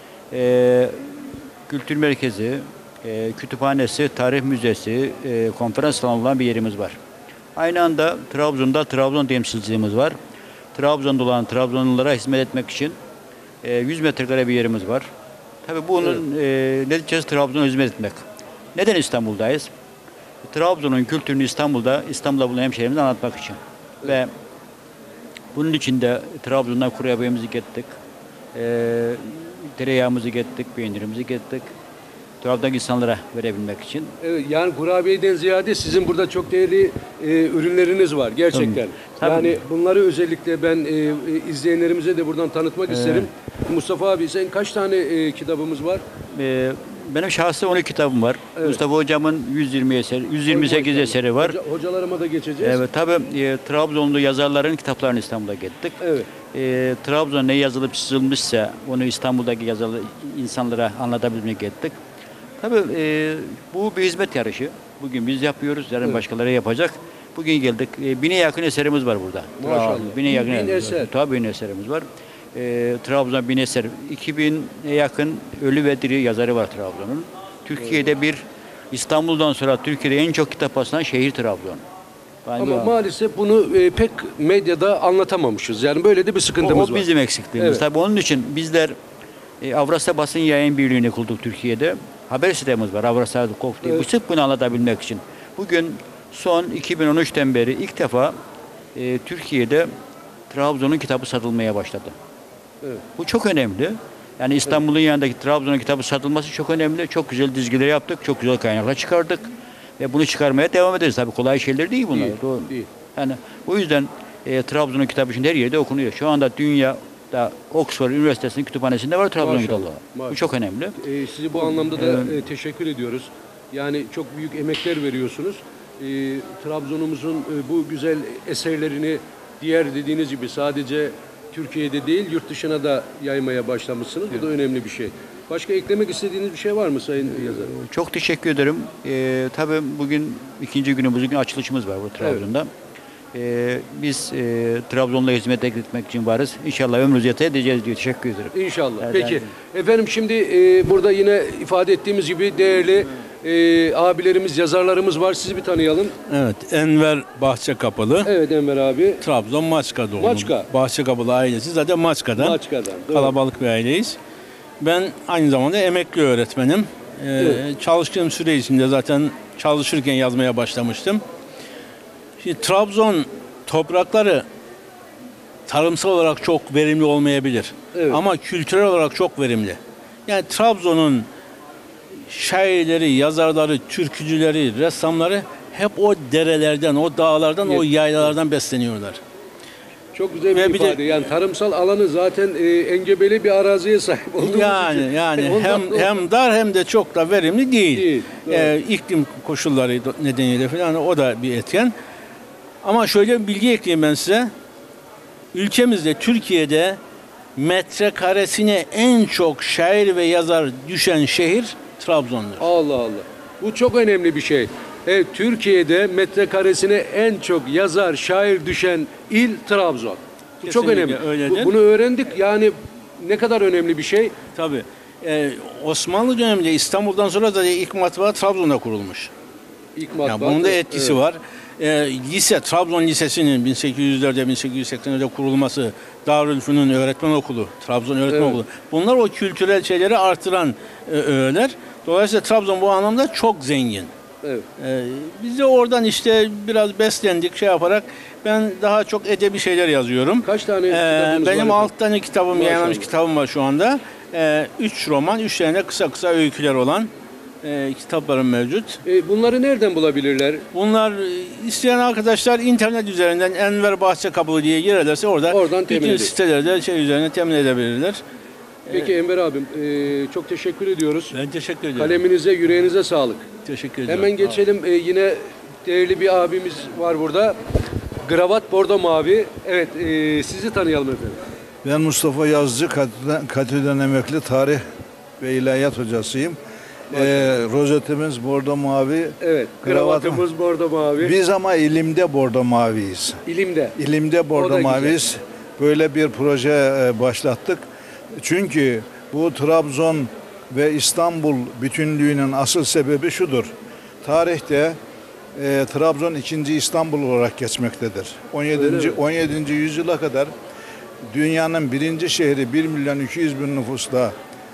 e, kültür merkezi, e, kütüphanesi, tarih müzesi, e, konferans salonu olan bir yerimiz var. Aynı anda Trabzon'da Trabzon temsilciliğimiz var. Trabzon'da olan Trabzonlulara hizmet etmek için e, yüz metrekare bir yerimiz var. Tabii bunun e, neticesi Trabzon'a hizmet etmek. Neden İstanbul'dayız? Trabzon'un kültürünü İstanbul'da, İstanbul'da bulunan hemşehrilerimize anlatmak için. Ve bunun için de Trabzon'dan kurabiyemizi getirdik. E, tereyağımızı getirdik, peynirimizi getirdik. Trabzon'daki insanlara verebilmek için. Evet, yani kurabiyeden ziyade sizin burada çok değerli e, ürünleriniz var gerçekten. Tabii. Yani bunları özellikle ben e, e, izleyenlerimize de buradan tanıtmak Evet. isterim. Mustafa abi sen kaç tane e, kitabımız var? E, benim şahsi on iki kitabım var. Mustafa Hocam'ın yüz yirmi eseri, yüz yirmi sekiz eseri var. Hoca, hocalarıma da geçeceğiz. Evet, tabii e, Trabzonlu yazarların kitaplarını İstanbul'a getirdik. Evet. E, Trabzon ne yazılıp çizilmişse onu İstanbul'daki yazılı insanlara anlatabilmek getirdik. Tabii e, bu bir hizmet yarışı. Bugün biz yapıyoruz, yarın Evet. başkaları yapacak. Bugün geldik. E, bine yakın eserimiz var burada. Maşallah. Bine yakın Bin eserimiz eser. var. Tabii bin eserimiz var. E, Trabzon bin eser. iki bine yakın ölü ve diri yazarı var Trabzon'un. Türkiye'de bir İstanbul'dan sonra Türkiye'de en çok kitap basılan şehir Trabzon. Yani Ama bu- maalesef bunu e, pek medyada anlatamamışız. Yani böyle de bir o, sıkıntımız o var. bizim eksikliğimiz. Evet. Tabii onun için bizler e, Avrasya Basın Yayın Birliği'ni kurduk Türkiye'de. Haber sitemiz var Avrasya Kof diye. Bu Evet. sırf bunu anlatabilmek için. Bugün son iki bin on üçten beri ilk defa e, Türkiye'de Trabzon'un kitabı satılmaya başladı. Evet. Bu çok önemli. Yani İstanbul'un yanındaki Trabzon'un kitabı satılması çok önemli. Çok güzel dizgiler yaptık. Çok güzel kaynaklar çıkardık. Ve bunu çıkarmaya devam ederiz. Tabii kolay şeyler değil bunlar. Değil, Doğru. değil. Yani bu yüzden e, Trabzon'un kitabı şimdi her yerde okunuyor. Şu anda dünyada Oxford Üniversitesi'nin kütüphanesinde var Trabzon Maşallah, kitabı. Bu maşallah. çok önemli. E, sizi bu anlamda da e, teşekkür ediyoruz. Yani çok büyük emekler veriyorsunuz. E, Trabzon'umuzun e, bu güzel eserlerini diğer dediğiniz gibi sadece Türkiye'de değil yurt dışına da yaymaya başlamışsınız. Bu da önemli bir şey. Başka eklemek istediğiniz bir şey var mı Sayın Yazar? Çok teşekkür ederim. Ee, tabii bugün ikinci günümüz, bugün açılışımız var bu Trabzon'da. Ee, biz e, Trabzon'la hizmet etmek için varız. İnşallah ömrümüzü yeter edeceğiz diye teşekkür ederim. İnşallah. Evet, Peki. evet. Efendim şimdi e, burada yine ifade ettiğimiz gibi değerli e, abilerimiz, yazarlarımız var. Sizi bir tanıyalım. Evet, Enver Bahçekapılı. Evet Enver abi. Trabzon Maçka doğumlu. Maçka. Bahçekapılı ailesi zaten Maçka'dan. Maçka'dan, doğru. Kalabalık bir aileyiz. Ben aynı zamanda emekli öğretmenim. Ee, Evet. Çalıştığım süre içinde zaten çalışırken yazmaya başlamıştım. Şimdi Trabzon toprakları tarımsal olarak çok verimli olmayabilir. Evet. Ama kültürel olarak çok verimli. Yani Trabzon'un şairleri, yazarları, türkücüleri, ressamları hep o derelerden, o dağlardan, o yaylalardan besleniyorlar. Çok güzel bir Ve bir de- ifade. Yani tarımsal alanı zaten e, engebeli bir araziye sahip olduğumuz için. Yani yani Ondan hem dolayı- hem dar hem de çok da verimli değil. Değil, doğru. Ee, iklim koşulları nedeniyle falan o da bir etken. Ama şöyle bir bilgi ekleyeyim ben size. Ülkemizde, Türkiye'de metrekaresine en çok şair ve yazar düşen şehir Trabzon'dur. Allah Allah. Bu çok önemli bir şey. Evet, Türkiye'de metrekaresine en çok yazar, şair düşen il Trabzon. Bu çok Kesinlikle önemli. öyledir. Bu- bunu öğrendik. Yani ne kadar önemli bir şey. Tabii. Ee, Osmanlı döneminde İstanbul'dan sonra da ilk matbaa Trabzon'da kurulmuş. İlk Yani matbaa. bunun da etkisi Evet. var. Ee, lise, Trabzon Lisesi'nin bin sekiz yüzlerde bin sekiz yüz seksenlerde kurulması, Darülfünun öğretmen okulu, Trabzon öğretmen Evet. okulu. Bunlar o kültürel şeyleri artıran e, öğeler. Dolayısıyla Trabzon bu anlamda çok zengin. Evet. Ee, biz de oradan işte biraz beslendik şey yaparak. Ben daha çok edebi şeyler yazıyorum. Kaç tane Ee, kitabınız benim var? altı tane kitabım, Maşallah. yayınlanmış kitabım var şu anda. Ee, üç roman, üç tane de kısa kısa öyküler olan e, kitaplarım mevcut. E, bunları nereden bulabilirler? Bunlar e, isteyen arkadaşlar internet üzerinden Enver Bahçekapılı diye girerlerse orada Oradan temin bütün edin. sitelerde şey üzerine temin edebilirler. Peki Enver abim e, çok teşekkür ediyoruz. Ben teşekkür ediyorum. Kaleminize, yüreğinize sağlık. Teşekkür ediyorum. Hemen geçelim. E, yine değerli bir abimiz var burada. Kravat bordo mavi. Evet, e, sizi tanıyalım efendim. Ben Mustafa Yazıcı, Katü'den, Katü'den emekli tarih ve ilahiyat hocasıyım. Ee, rozetimiz bordo mavi. Evet, kravatımız bordo mavi. Biz ama ilimde bordo maviyiz. İlimde. İlimde O da bordo güzel. maviyiz. Böyle bir proje e, başlattık. Çünkü bu Trabzon ve İstanbul bütünlüğünün asıl sebebi şudur. Tarihte e, Trabzon ikinci İstanbul olarak geçmektedir. on yedinci on yedinci yüzyıla kadar dünyanın birinci şehri bir milyon iki yüz bin nüfusla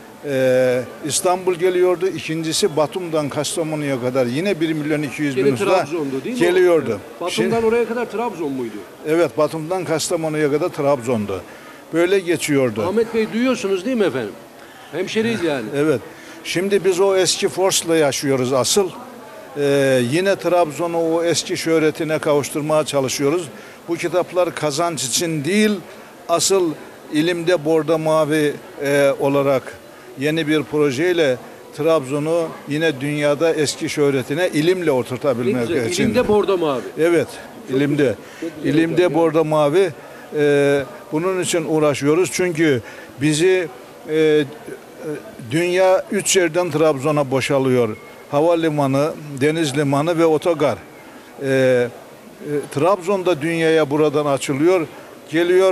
e, İstanbul geliyordu. İkincisi Batum'dan Kastamonu'ya kadar yine bir milyon iki yüz bin Yine nüfusla Trabzon'du değil mi? geliyordu. Evet. Batum'dan Şimdi- oraya kadar Trabzon muydu? Evet, Batum'dan Kastamonu'ya kadar Trabzon'du. Böyle geçiyordu. Ahmet Bey duyuyorsunuz değil mi efendim? Hemşeriyiz yani. Evet. Şimdi biz o eski forsla yaşıyoruz asıl. Ee, yine Trabzon'u o eski şöhretine kavuşturmaya çalışıyoruz. Bu kitaplar kazanç için değil, asıl ilimde bordo mavi e, olarak yeni bir projeyle Trabzon'u yine dünyada eski şöhretine ilimle Ne oturtabilmek güzel. için. İlimde bordo mavi. Evet, ilimde. Çok güzel İlimde hocam. bordo mavi. Ee, bunun için uğraşıyoruz. Çünkü bizi e, e, dünya üç yerden Trabzon'a boşalıyor. Havalimanı, deniz limanı ve otogar. Ee, E, Trabzon'da dünyaya buradan açılıyor. Geliyor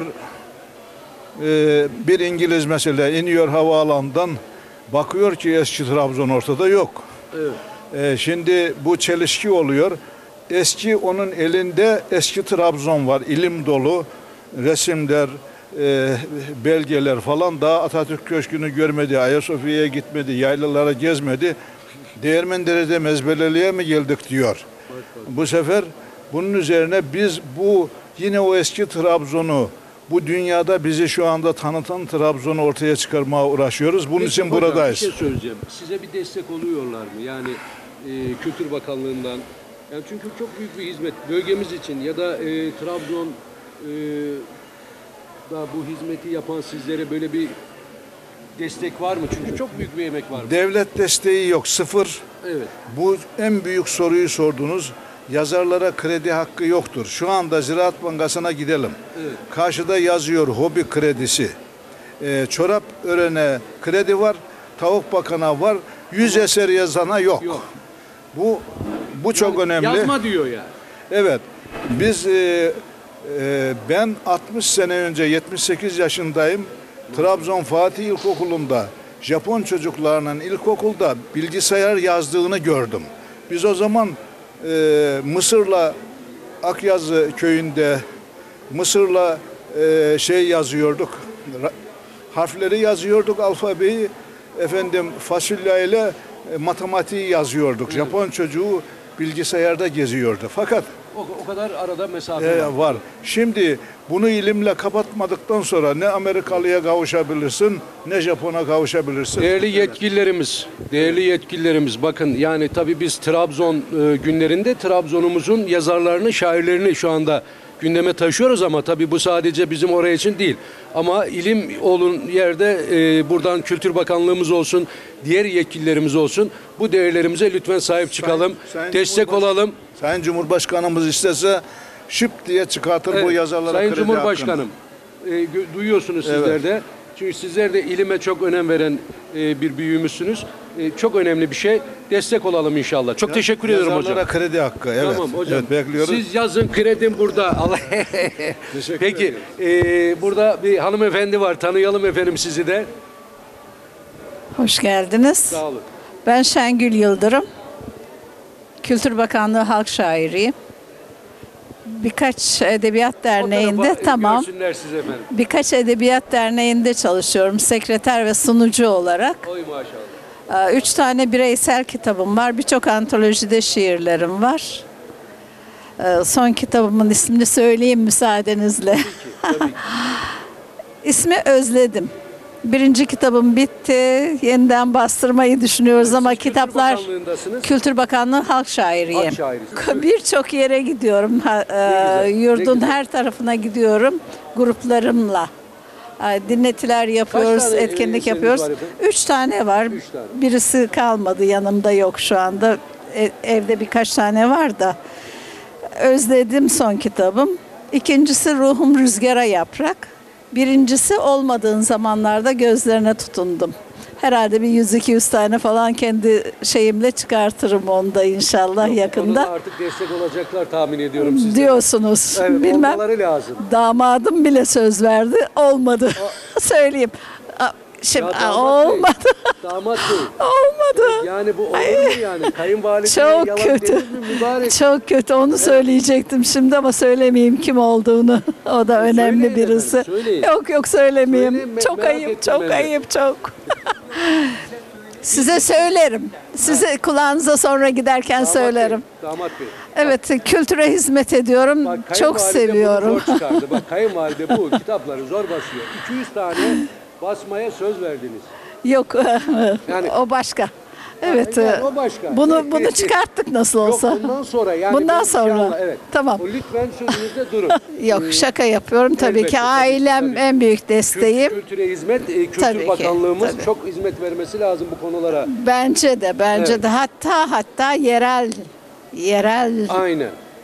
e, bir İngiliz mesela iniyor havaalanından, bakıyor ki eski Trabzon ortada yok. Evet. E, şimdi bu çelişki oluyor. Eski onun elinde eski Trabzon var. İlim dolu resimler, e, belgeler falan. Daha Atatürk Köşkü'nü görmedi, Ayasofya'ya gitmedi, yaylalara gezmedi. Değirmendere'de mezbeleliğe mi geldik diyor. Bu sefer bunun üzerine biz bu yine o eski Trabzon'u, bu dünyada bizi şu anda tanıtan Trabzon'u ortaya çıkarmaya uğraşıyoruz. Bunun Peki için hocam, buradayız. Bir şey söyleyeceğim. Size bir destek oluyorlar mı? Yani e, Kültür Bakanlığı'ndan. Yani çünkü çok büyük bir hizmet bölgemiz için ya da e, Trabzon e, da bu hizmeti yapan sizlere böyle bir destek var mı? Çünkü çok büyük bir emek var. Devlet desteği yok, sıfır. Evet. Bu en büyük soruyu sordunuz. Yazarlara kredi hakkı yoktur. Şu anda Ziraat Bankası'na gidelim. Evet. Karşıda yazıyor hobi kredisi. Ee, çorap örene kredi var, tavuk bakana var, yüz eser yazana yok. Yok. Bu bu çok Yani önemli. Yazma diyor yani. Evet. Biz e, e, ben altmış sene önce yetmiş sekiz yaşındayım. Trabzon Fatih İlkokulu'nda Japon çocuklarının ilkokulda bilgisayar yazdığını gördüm. Biz o zaman e, Mısır'la Akyazı köyünde Mısır'la e, şey yazıyorduk. Ra- harfleri yazıyorduk, alfabeyi, efendim fasulye ile e, matematiği yazıyorduk. Japon çocuğu bilgisayarda geziyordu. Fakat O, o kadar arada mesafe e, var. var. Şimdi bunu ilimle kapatmadıktan sonra ne Amerikalıya kavuşabilirsin, ne Japon'a kavuşabilirsin. Değerli yetkililerimiz, değerli yetkililerimiz bakın yani tabii biz Trabzon e, günlerinde Trabzon'umuzun yazarlarını, şairlerini şu anda gündeme taşıyoruz ama tabii bu sadece bizim oraya için değil. Ama ilim olun yerde e, buradan Kültür Bakanlığımız olsun, diğer yetkililerimiz olsun. Bu değerlerimize lütfen sahip çıkalım, Sayın destek Cumhurbaş- olalım. Sayın Cumhurbaşkanımız istese şıp diye çıkartır bu Evet, yazarlara Sayın kredi Cumhurbaşkanım, e, gö- duyuyorsunuz Evet. sizler de. Çünkü sizler de ilime çok önem veren e, bir büyüğümüzsünüz. E, çok önemli bir şey. Destek olalım inşallah. Çok hakkını. teşekkür ederim hocam. Yazarlara kredi hakkı. Evet. Tamam hocam. Evet, bekliyoruz. Siz yazın, kredim burada. Allah. Peki, e, burada bir hanımefendi var. Tanıyalım efendim sizi de. Hoş geldiniz. Sağ olun. Ben Şengül Yıldırım. Kültür Bakanlığı Halk Şairiyim. Birkaç edebiyat derneğinde, O tarafa, e, tamam. görsünler siz efendim. Birkaç edebiyat derneğinde çalışıyorum. Sekreter ve sunucu olarak. Oy maşallah. Ee, Üç tane bireysel kitabım var. Birçok antolojide şiirlerim var. Ee, Son kitabımın ismini söyleyeyim müsaadenizle. İsmi Özledim. Birinci kitabım bitti. Yeniden bastırmayı düşünüyoruz ama kitaplar Bakanlığındasınız. Kültür Bakanlığı Halk Şairiyim. Halk şairisiniz. Birçok yere gidiyorum. Ha, e, güzel, ne yurdun güzel. her tarafına gidiyorum gruplarımla. E, Dinletiler yapıyoruz, tane, e, etkinlik eserinuz yapıyoruz. var efendim? Üç tane var. Üç tane. Birisi kalmadı, yanımda yok şu anda. E, evde birkaç tane var da. Özledim son kitabım. İkincisi Ruhum Rüzgara Yaprak. Birincisi olmadığın zamanlarda gözlerine tutundum. Herhalde bir yüz iki yüz tane falan kendi şeyimle çıkartırım onda inşallah yakında. Ona artık destek olacaklar tahmin ediyorum size. Diyorsunuz. Evet, Bilmem. olmaları lazım. Damadım bile söz verdi. Olmadı. Söyleyeyim. A- Şimdi Ya a- damat bey, olmadı. Damat bey. Olmadı. Yani bu olur mu yani? Kayınvalideye Çok yalan kötü. denir mi mübarek? Çok kötü. Onu söyleyecektim şimdi ama söylemeyeyim kim olduğunu. O da önemli Söyleyin birisi. efendim, söyleyin. Yok yok söylemeyeyim. Söyleyin, me- çok merak ayıp, ettim çok ben de. ayıp, çok. Size söylerim. Size kulağınıza sonra giderken Damat söylerim. Bey, damat bey. Evet, kültüre hizmet ediyorum. Bak, Çok kayınvalide seviyorum. bunu zor çıkardı. Bak kayınvalide bu kitapları zor basıyor. iki yüz tane basmaya söz verdiniz. Yok, Yani- o başka. Evet. yani o başka. Bunu bunu çıkarttık nasıl olsa. Yok bundan sonra yani. Bundan ben sonra. inşallah, evet. Tamam. O lütfen sözünüzde durun. Yok, Ee, şaka yapıyorum tabii elbette, ki. tabii, Ailem tabii. en büyük Kült- desteğim. Kültüre hizmet, e, Kültür Tabii ki, Bakanlığımız tabii. çok hizmet vermesi lazım bu konulara. Bence de, bence Evet. de. Hatta hatta yerel yerel Aynen.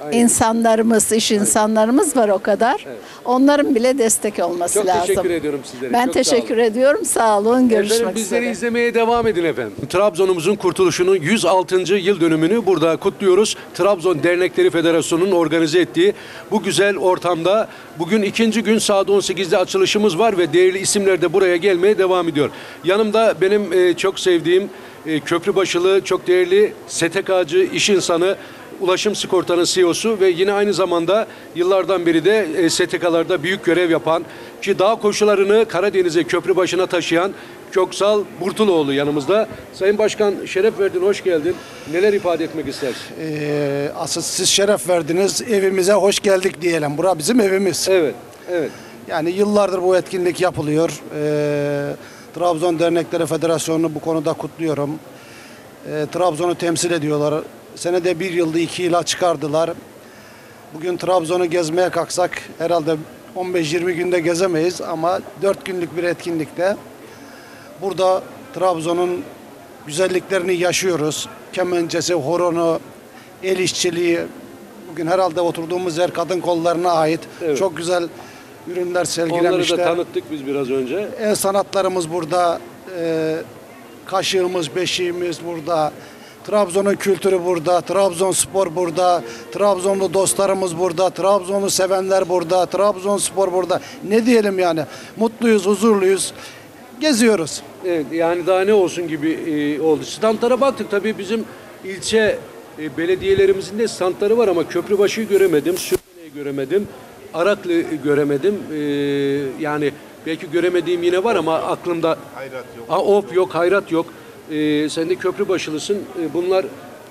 Aynen. insanlarımız, iş insanlarımız var o kadar. Evet. Onların bile destek olması Çok lazım. teşekkür ediyorum sizlere. Ben Çok sağ teşekkür olun. ediyorum. Sağ olun. Görüşmek Efendim bizleri üzere. izlemeye devam edin efendim. Trabzon'umuzun kurtuluşunun yüz altıncı yıl dönümünü burada kutluyoruz. Trabzon Dernekleri Federasyonu'nun organize ettiği bu güzel ortamda bugün ikinci gün saat on sekizde açılışımız var ve değerli isimler de buraya gelmeye devam ediyor. Yanımda benim e, çok sevdiğim e, Köprübaşılı çok değerli S T K'cı, iş insanı, Ulaşım Sigorta'nın C E O'su ve yine aynı zamanda yıllardan beri de e, S T K'larda büyük görev yapan ki dağ koşularını Karadeniz'e köprü başına taşıyan Köksal Burtuloğlu yanımızda. Sayın Başkan şeref verdin, hoş geldin. Neler ifade etmek istersin? Ee, asıl siz şeref verdiniz, evimize hoş geldik diyelim. Bura bizim evimiz. Evet, evet. Yani yıllardır bu etkinlik yapılıyor. Ee, Trabzon Dernekleri Federasyonu'nu bu konuda kutluyorum. Ee, Trabzon'u temsil ediyorlar. Senede bir yılda iki yıla çıkardılar. Bugün Trabzon'u gezmeye kalksak herhalde on beş yirmi günde gezemeyiz ama dört günlük bir etkinlikte burada Trabzon'un güzelliklerini yaşıyoruz. Kemençesi, horonu, el işçiliği. Bugün herhalde oturduğumuz yer kadın kollarına ait. Evet. Çok güzel ürünler Onları sergilemişler. da tanıttık biz biraz önce. El sanatlarımız burada. E, kaşığımız, beşiğimiz burada. Trabzon'un kültürü burada. Trabzonspor burada. Trabzonlu dostlarımız burada. Trabzon'u sevenler burada. Trabzonspor burada. Ne diyelim yani? Mutluyuz, huzurluyuz. Geziyoruz. Evet, yani daha ne olsun gibi e, oldu. Standlara baktık tabii bizim ilçe e, belediyelerimizin de standları var ama Köprübaşı'yı göremedim, Sürmene'yi göremedim, Araklı göremedim. E, yani belki göremediğim yine var ama aklımda Hayrat yok. Aa, of yok, hayrat yok. E, sen de Köprübaşılısın. E, bunlar m,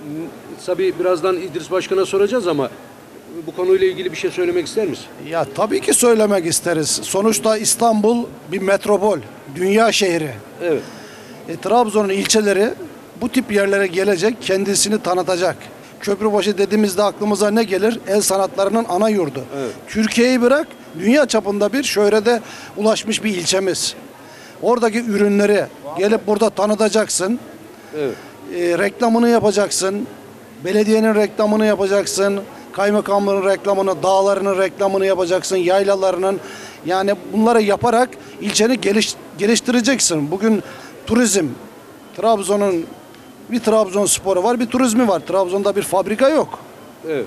tabii birazdan İdris Başkan'a soracağız ama bu konuyla ilgili bir şey söylemek ister misin? Ya tabii ki söylemek isteriz. Sonuçta İstanbul bir metropol, dünya şehri. Evet. E, Trabzon'un ilçeleri bu tip yerlere gelecek, kendisini tanıtacak. Köprübaşı dediğimizde aklımıza ne gelir? El sanatlarının ana yurdu. Evet. Türkiye'yi bırak, dünya çapında bir şöhrete ulaşmış bir ilçemiz. Oradaki ürünleri gelip burada tanıtacaksın. Evet. E, reklamını yapacaksın. Belediyenin reklamını yapacaksın. Kaymakamlığın reklamını, dağlarının reklamını yapacaksın, yaylalarının. Yani bunları yaparak ilçeni geliş, geliştireceksin. Bugün turizm, Trabzon'un bir Trabzonspor'u var, bir turizmi var. Trabzon'da bir fabrika yok. Evet.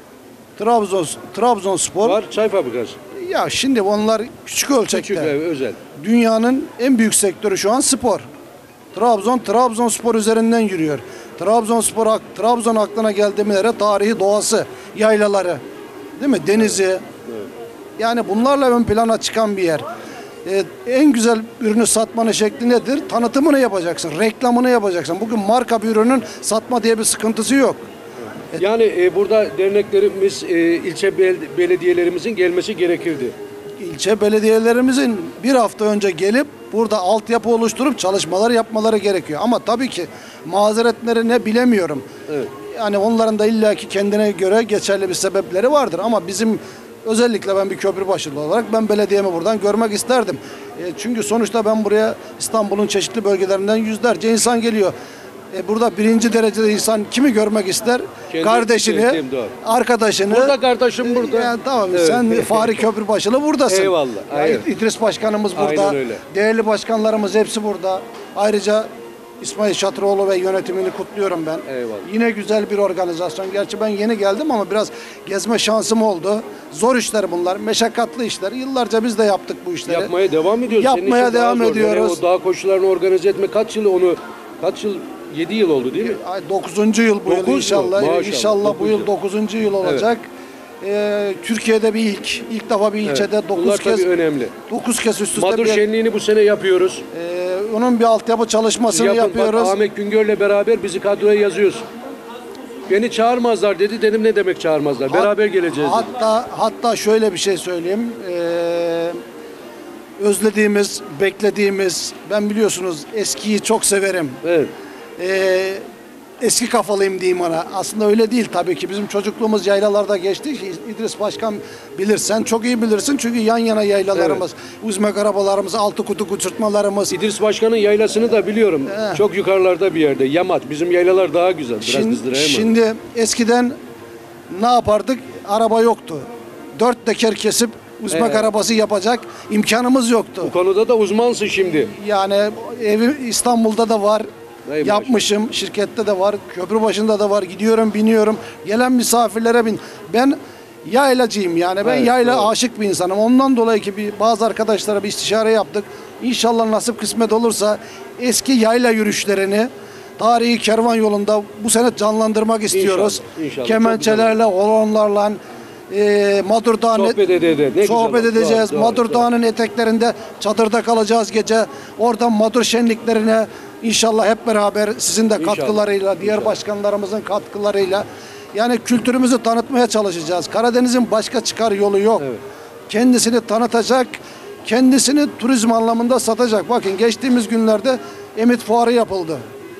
Trabzon Trabzonspor var, çay fabrikası. Ya şimdi onlar küçük ölçekte. Küçük, evet, özel. Dünyanın en büyük sektörü şu an spor. Trabzon, Trabzonspor üzerinden yürüyor. Trabzonspor, Trabzon aklına geldiğinde yere tarihi, doğası, yaylaları, değil mi? Denizi. Evet. Yani bunlarla ön plana çıkan bir yer. Ee, en güzel ürünü satmanın şekli nedir? Tanıtımını yapacaksın, reklamını yapacaksın. Bugün marka bir ürünün satma diye bir sıkıntısı yok. Yani e, burada derneklerimiz, e, ilçe bel belediyelerimizin gelmesi gerekirdi. İlçe belediyelerimizin bir hafta önce gelip burada altyapı oluşturup çalışmalar yapmaları gerekiyor. Ama tabii ki mazeretleri ne bilemiyorum. Evet. Yani onların da illaki kendine göre geçerli bir sebepleri vardır. Ama bizim özellikle ben bir Köprübaşılı olarak ben belediyemi buradan görmek isterdim. E, çünkü sonuçta ben buraya İstanbul'un çeşitli bölgelerinden yüzlerce insan geliyor. E, burada birinci derecede insan kimi görmek ister? Kendi Kardeşini, sevdiğim, doğru. arkadaşını. Burada kardeşim burada. Yani tamam Evet. sen Fahri Köprübaşılı buradasın. Eyvallah, Ya, aynen. İdris Başkanımız burada. Aynen öyle. Değerli başkanlarımız hepsi burada. Ayrıca İsmail Şatıroğlu ve yönetimini kutluyorum ben. Eyvallah. Yine güzel bir organizasyon. Gerçi ben yeni geldim ama biraz gezme şansım oldu. Zor işler bunlar, meşakkatli işler. Yıllarca biz de yaptık bu işleri. Yapmaya devam ediyoruz. Senin Yapmaya işin daha devam zor. ediyoruz. Yani o dağ koşularını organize etme kaç yıl onu, kaç yıl, yedi yıl oldu değil mi? Ay, dokuzuncu yıl bu Dokuz yıl mu? inşallah. Maşallah, İnşallah bu dokuz yıl yıl. dokuzuncu yıl olacak. Ee, Türkiye'de bir ilk. İlk defa bir ilçede Evet, bunlar dokuz kez tabii önemli. dokuz kez üst üste Madur bir, şenliğini bu sene yapıyoruz. Ee, onun bir altyapı çalışmasını Yapın, yapıyoruz. Bak, Ahmet Güngör'le beraber bizi kadroya yazıyoruz. Beni çağırmazlar dedi. Dedim ne demek çağırmazlar? Hat- Beraber geleceğiz dedi. Hatta hatta şöyle bir şey söyleyeyim. Ee, özlediğimiz, beklediğimiz, ben biliyorsunuz eskiyi çok severim. Evet. Ee, eski kafalıyım diyeyim ona. Aslında öyle değil tabii ki. Bizim çocukluğumuz yaylalarda geçti. İdris Başkan bilir. Sen çok iyi bilirsin. Çünkü yan yana yaylalarımız, uzmek arabalarımız, altı kutu uçurtmalarımız. İdris Başkan'ın yaylasını da biliyorum. He. Çok yukarılarda bir yerde. Yamat. Bizim yaylalar daha güzel. Biraz Şimdi, bizlere ama. şimdi eskiden ne yapardık? Araba yoktu. Dört teker kesip Uzbek Evet. arabası yapacak imkanımız yoktu. Bu konuda da uzmansın şimdi. Yani evi İstanbul'da da var. Ey Yapmışım. Şirkette de var. Köprü başında da var. Gidiyorum, biniyorum. Gelen misafirlere bin. Ben yaylacıyım yani. Ben Evet, yayla doğru. aşık bir insanım. Ondan dolayı ki bir, bazı arkadaşlara bir istişare yaptık. İnşallah nasip kısmet olursa eski yayla yürüyüşlerini tarihi kervan yolunda bu sene canlandırmak istiyoruz. İnşallah, inşallah. Kemençelerle, horonlarla, e, Madur Dağı'nın Sohbet ede ede. Ne sohbet güzel. edeceğiz. Doğru, Madur doğru, Dağı'nın eteklerinde çadırda kalacağız gece. Oradan Madur şenliklerine inşallah hep beraber sizin de İnşallah, katkılarıyla, diğer inşallah. başkanlarımızın katkılarıyla yani kültürümüzü tanıtmaya çalışacağız. Karadeniz'in başka çıkar yolu yok. Kendisini tanıtacak, kendisini turizm anlamında satacak. Bakın geçtiğimiz günlerde Emit Fuarı yapıldı.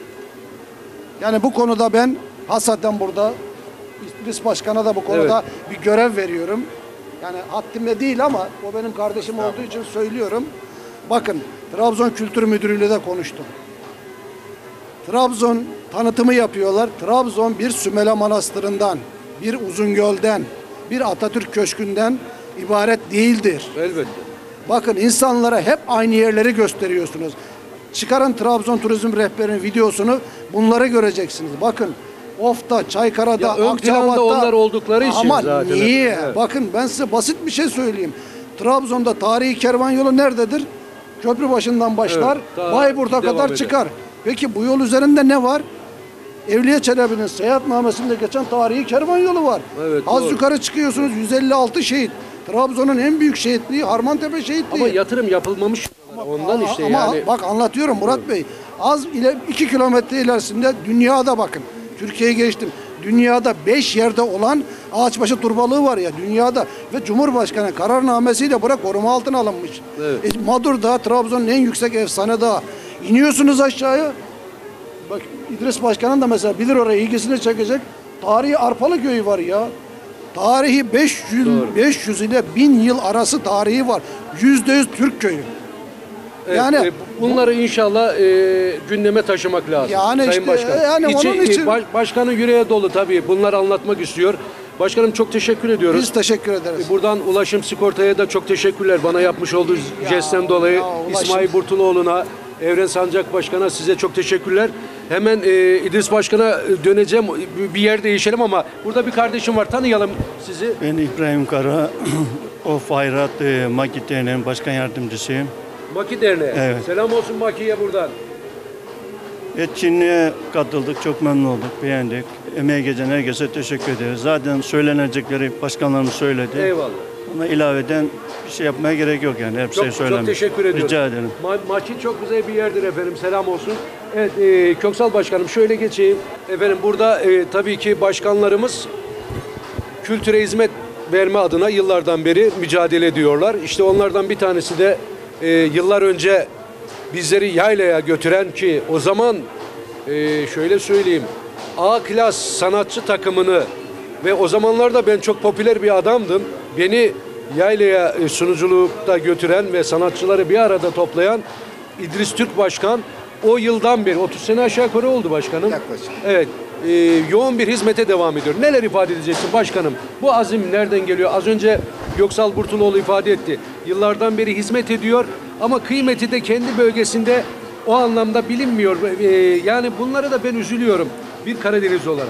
Yani bu konuda ben hasaten burada İdris Başkan'a da bu konuda bir görev veriyorum. Yani haddimde değil ama o benim kardeşim olduğu için söylüyorum. Bakın Trabzon Kültür Müdürlüğü de konuştum. Trabzon tanıtımı yapıyorlar. Trabzon bir Sümele Manastırı'ndan, bir Uzungöl'den, bir Atatürk Köşkü'nden ibaret değildir. Elbette. Bakın insanlara hep aynı yerleri gösteriyorsunuz. Çıkarın Trabzon Turizm Rehberi'nin videosunu, bunları göreceksiniz. Bakın Of'ta, Çaykara'da, Ya ön planda Akçabat'ta. onlar oldukları için Ama zaten. niye? Evet. Bakın ben size basit bir şey söyleyeyim. Trabzon'da tarihi kervan yolu nerededir? Köprü başından başlar, Evet, daha Bayburt'a devam kadar eder. çıkar. Peki bu yol üzerinde ne var? Evliya Çelebi'nin seyahatnamesinde geçen tarihi kervan yolu var. Evet, Az doğru. yukarı çıkıyorsunuz yüz elli altı şehit. Trabzon'un en büyük şehitliği Harmantepe şehitliği. Ama yatırım yapılmamış. Ondan Ama- işte ama yani. bak anlatıyorum Murat Bey. Az ile iki kilometre ilerisinde dünyada bakın. Türkiye'ye geçtim. Dünyada beş yerde olan ağaçbaşı turbalığı var ya dünyada ve Cumhurbaşkanı kararnamesiyle bura koruma altına alınmış. Evet. E, Madur Dağı Trabzon'un en yüksek efsane dağı. İniyorsunuz aşağıya. Bak İdris Başkan'ın da mesela bilir oraya ilgisini çekecek. Tarihi Arpalı Köyü var ya. Tarihi beş yüz, beş yüz ile bin yıl arası tarihi var. Yüzde yüz Türk köyü. Evet, Yani e, bunları inşallah e, gündeme taşımak lazım. Yani Sayın işte, Başkan. yani İçi- onun için- e, baş- başkanın yüreğe dolu tabii. Bunları anlatmak istiyor. Başkanım çok teşekkür ediyoruz. Biz teşekkür ederiz. E, Buradan Ulaşım Sigorta'ya da çok teşekkürler. Bana yapmış olduğu jestten dolayı. ya, Ulaşım- İsmail Burtuloğlu'na, Evren Sancak Başkan'a size çok teşekkürler. Hemen e, İdris Başkan'a döneceğim. Bir yer değişelim ama burada bir kardeşim var. Tanıyalım sizi. Ben İbrahim Kara, Of Hayrat e, Maki Derneği'nin başkan yardımcısıyım. Maki Derneği. Evet. Selam olsun Maki'ye buradan. Etkinliğe katıldık, çok memnun olduk, beğendik. Emeği geçen herkese teşekkür ederiz. Zaten söylenecekleri başkanlarımız söyledi. Eyvallah. Ona ilaveden bir şey yapmaya gerek yok yani. Hep şey Çok, söylemiş. çok teşekkür ediyorum. Rica ederim. Ma Maki çok güzel bir yerdir efendim. Selam olsun. Evet e, Köksal Başkanım şöyle geçeyim. Efendim burada e, tabii ki başkanlarımız kültüre hizmet verme adına yıllardan beri mücadele ediyorlar. İşte onlardan bir tanesi de e, yıllar önce bizleri yaylaya götüren ki o zaman e, şöyle söyleyeyim A klas sanatçı takımını ve o zamanlarda ben çok popüler bir adamdım. Beni yaylaya e, sunuculukta götüren ve sanatçıları bir arada toplayan İdris Türk Başkan o yıldan beri otuz sene aşağı yukarı oldu başkanım. Yaklaşık. Evet. e, yoğun bir hizmete devam ediyor. Neler ifade edeceksin başkanım? Bu azim nereden geliyor? Az önce Göksal Burtuloğlu ifade etti. Yıllardan beri hizmet ediyor ama kıymeti de kendi bölgesinde o anlamda bilinmiyor. E, yani bunlara da ben üzülüyorum bir Karadeniz olarak.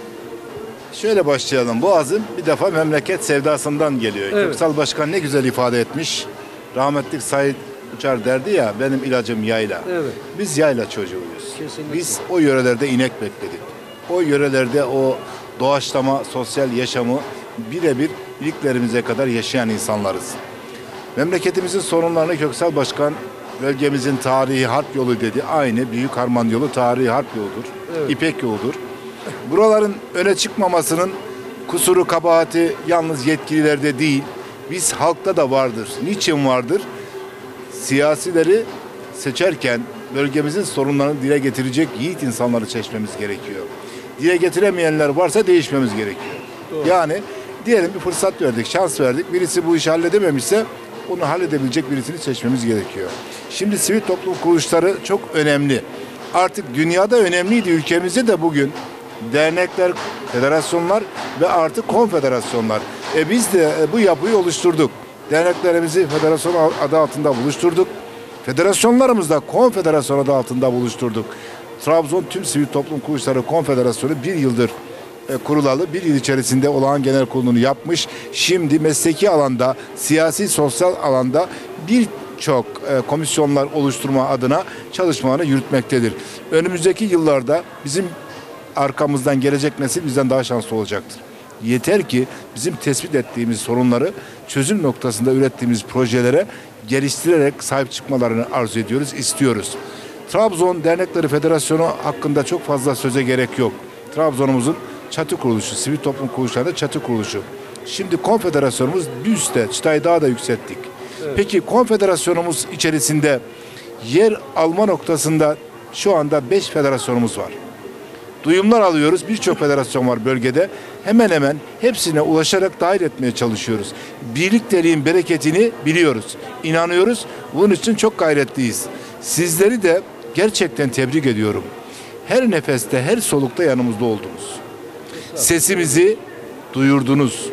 Şöyle başlayalım. Bu azim bir defa memleket sevdasından geliyor. Evet. Köksal Başkan ne güzel ifade etmiş. Rahmetli Said Uçar derdi ya benim ilacım yayla. Evet. Biz yayla çocuğuyuz. Kesinlikle. Biz o yörelerde inek bekledik. O yörelerde o doğaçlama sosyal yaşamı birebir iliklerimize kadar yaşayan insanlarız. Memleketimizin sorunlarını Köksal Başkan bölgemizin tarihi harp yolu dedi. Aynı Büyük Harman yolu tarihi harp yoludur. Evet. İpek yoludur. Buraların öne çıkmamasının kusuru kabahati yalnız yetkililerde değil, biz halkta da vardır. Niçin vardır? Siyasileri seçerken bölgemizin sorunlarını dile getirecek yiğit insanları seçmemiz gerekiyor. Dile getiremeyenler varsa değişmemiz gerekiyor. Doğru. Yani diyelim bir fırsat verdik, şans verdik. Birisi bu işi halledememişse onu halledebilecek birisini seçmemiz gerekiyor. Şimdi sivil toplum kuruluşları çok önemli. Artık dünyada önemliydi, ülkemizde de bugün Dernekler, federasyonlar ve artık konfederasyonlar. E biz de e, bu yapıyı oluşturduk. Derneklerimizi federasyon adı altında buluşturduk. Federasyonlarımızı da konfederasyon adı altında buluşturduk. Trabzon Tüm Sivil Toplum Kuruluşları Konfederasyonu bir yıldır e, kurulalı, bir yıl içerisinde olağan genel kurulunu yapmış. Şimdi mesleki alanda, siyasi, sosyal alanda birçok e, komisyonlar oluşturma adına çalışmalarını yürütmektedir. Önümüzdeki yıllarda bizim arkamızdan gelecek nesil bizden daha şanslı olacaktır. Yeter ki bizim tespit ettiğimiz sorunları çözüm noktasında ürettiğimiz projelere geliştirerek sahip çıkmalarını arzu ediyoruz, istiyoruz. Trabzon Dernekleri Federasyonu hakkında çok fazla söze gerek yok. Trabzon'umuzun çatı kuruluşu, sivil toplum kuruluşlarında çatı kuruluşu. Şimdi konfederasyonumuz bir üstte, çıtayı daha da yükselttik. Evet. Peki konfederasyonumuz içerisinde yer alma noktasında şu anda beş federasyonumuz var. Duyumlar alıyoruz. Birçok federasyon var bölgede. Hemen hemen hepsine ulaşarak dahil etmeye çalışıyoruz. Birlikteliğin bereketini biliyoruz. İnanıyoruz. Bunun için çok gayretliyiz. Sizleri de gerçekten tebrik ediyorum. Her nefeste, her solukta yanımızda oldunuz. Sesimizi duyurdunuz.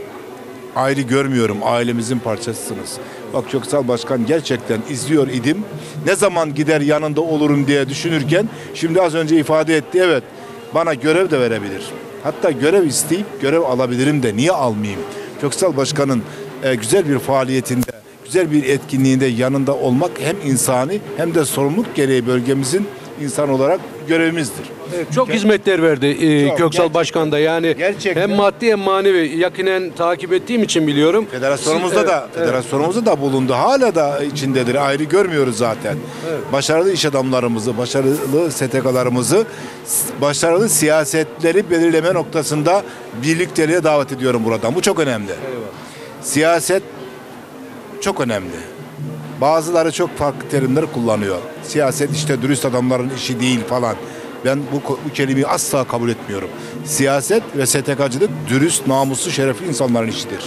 Ayrı görmüyorum. Ailemizin parçasısınız. Bak Köksal Başkan gerçekten izliyor idim. Ne zaman gider yanında olurum diye düşünürken şimdi az önce ifade etti. Evet, bana görev de verebilir. Hatta görev isteyip görev alabilirim de niye almayayım? Köksal Başkan'ın e, güzel bir faaliyetinde, güzel bir etkinliğinde yanında olmak hem insani hem de sorumluluk gereği bölgemizin insan olarak görevimizdir. Evet, çok hizmetler verdi e, Çok, Köksal Başkan da yani gerçekten. hem maddi hem manevi yakinen takip ettiğim için biliyorum. Federasyonumuzda Siz- da evet, federasyonumuzda da bulundu. Hala da içindedir. Ayrı görmüyoruz zaten. Evet. Başarılı iş adamlarımızı, başarılı S T K'larımızı, başarılı siyasetleri belirleme noktasında birlikteliğe davet ediyorum buradan. Bu çok önemli. Eyvallah. Siyaset çok önemli. Bazıları çok farklı terimler kullanıyor. Siyaset işte dürüst adamların işi değil falan. Ben bu, bu kelimeyi asla kabul etmiyorum. Siyaset ve S T K'cılık dürüst, namuslu, şerefli insanların işidir.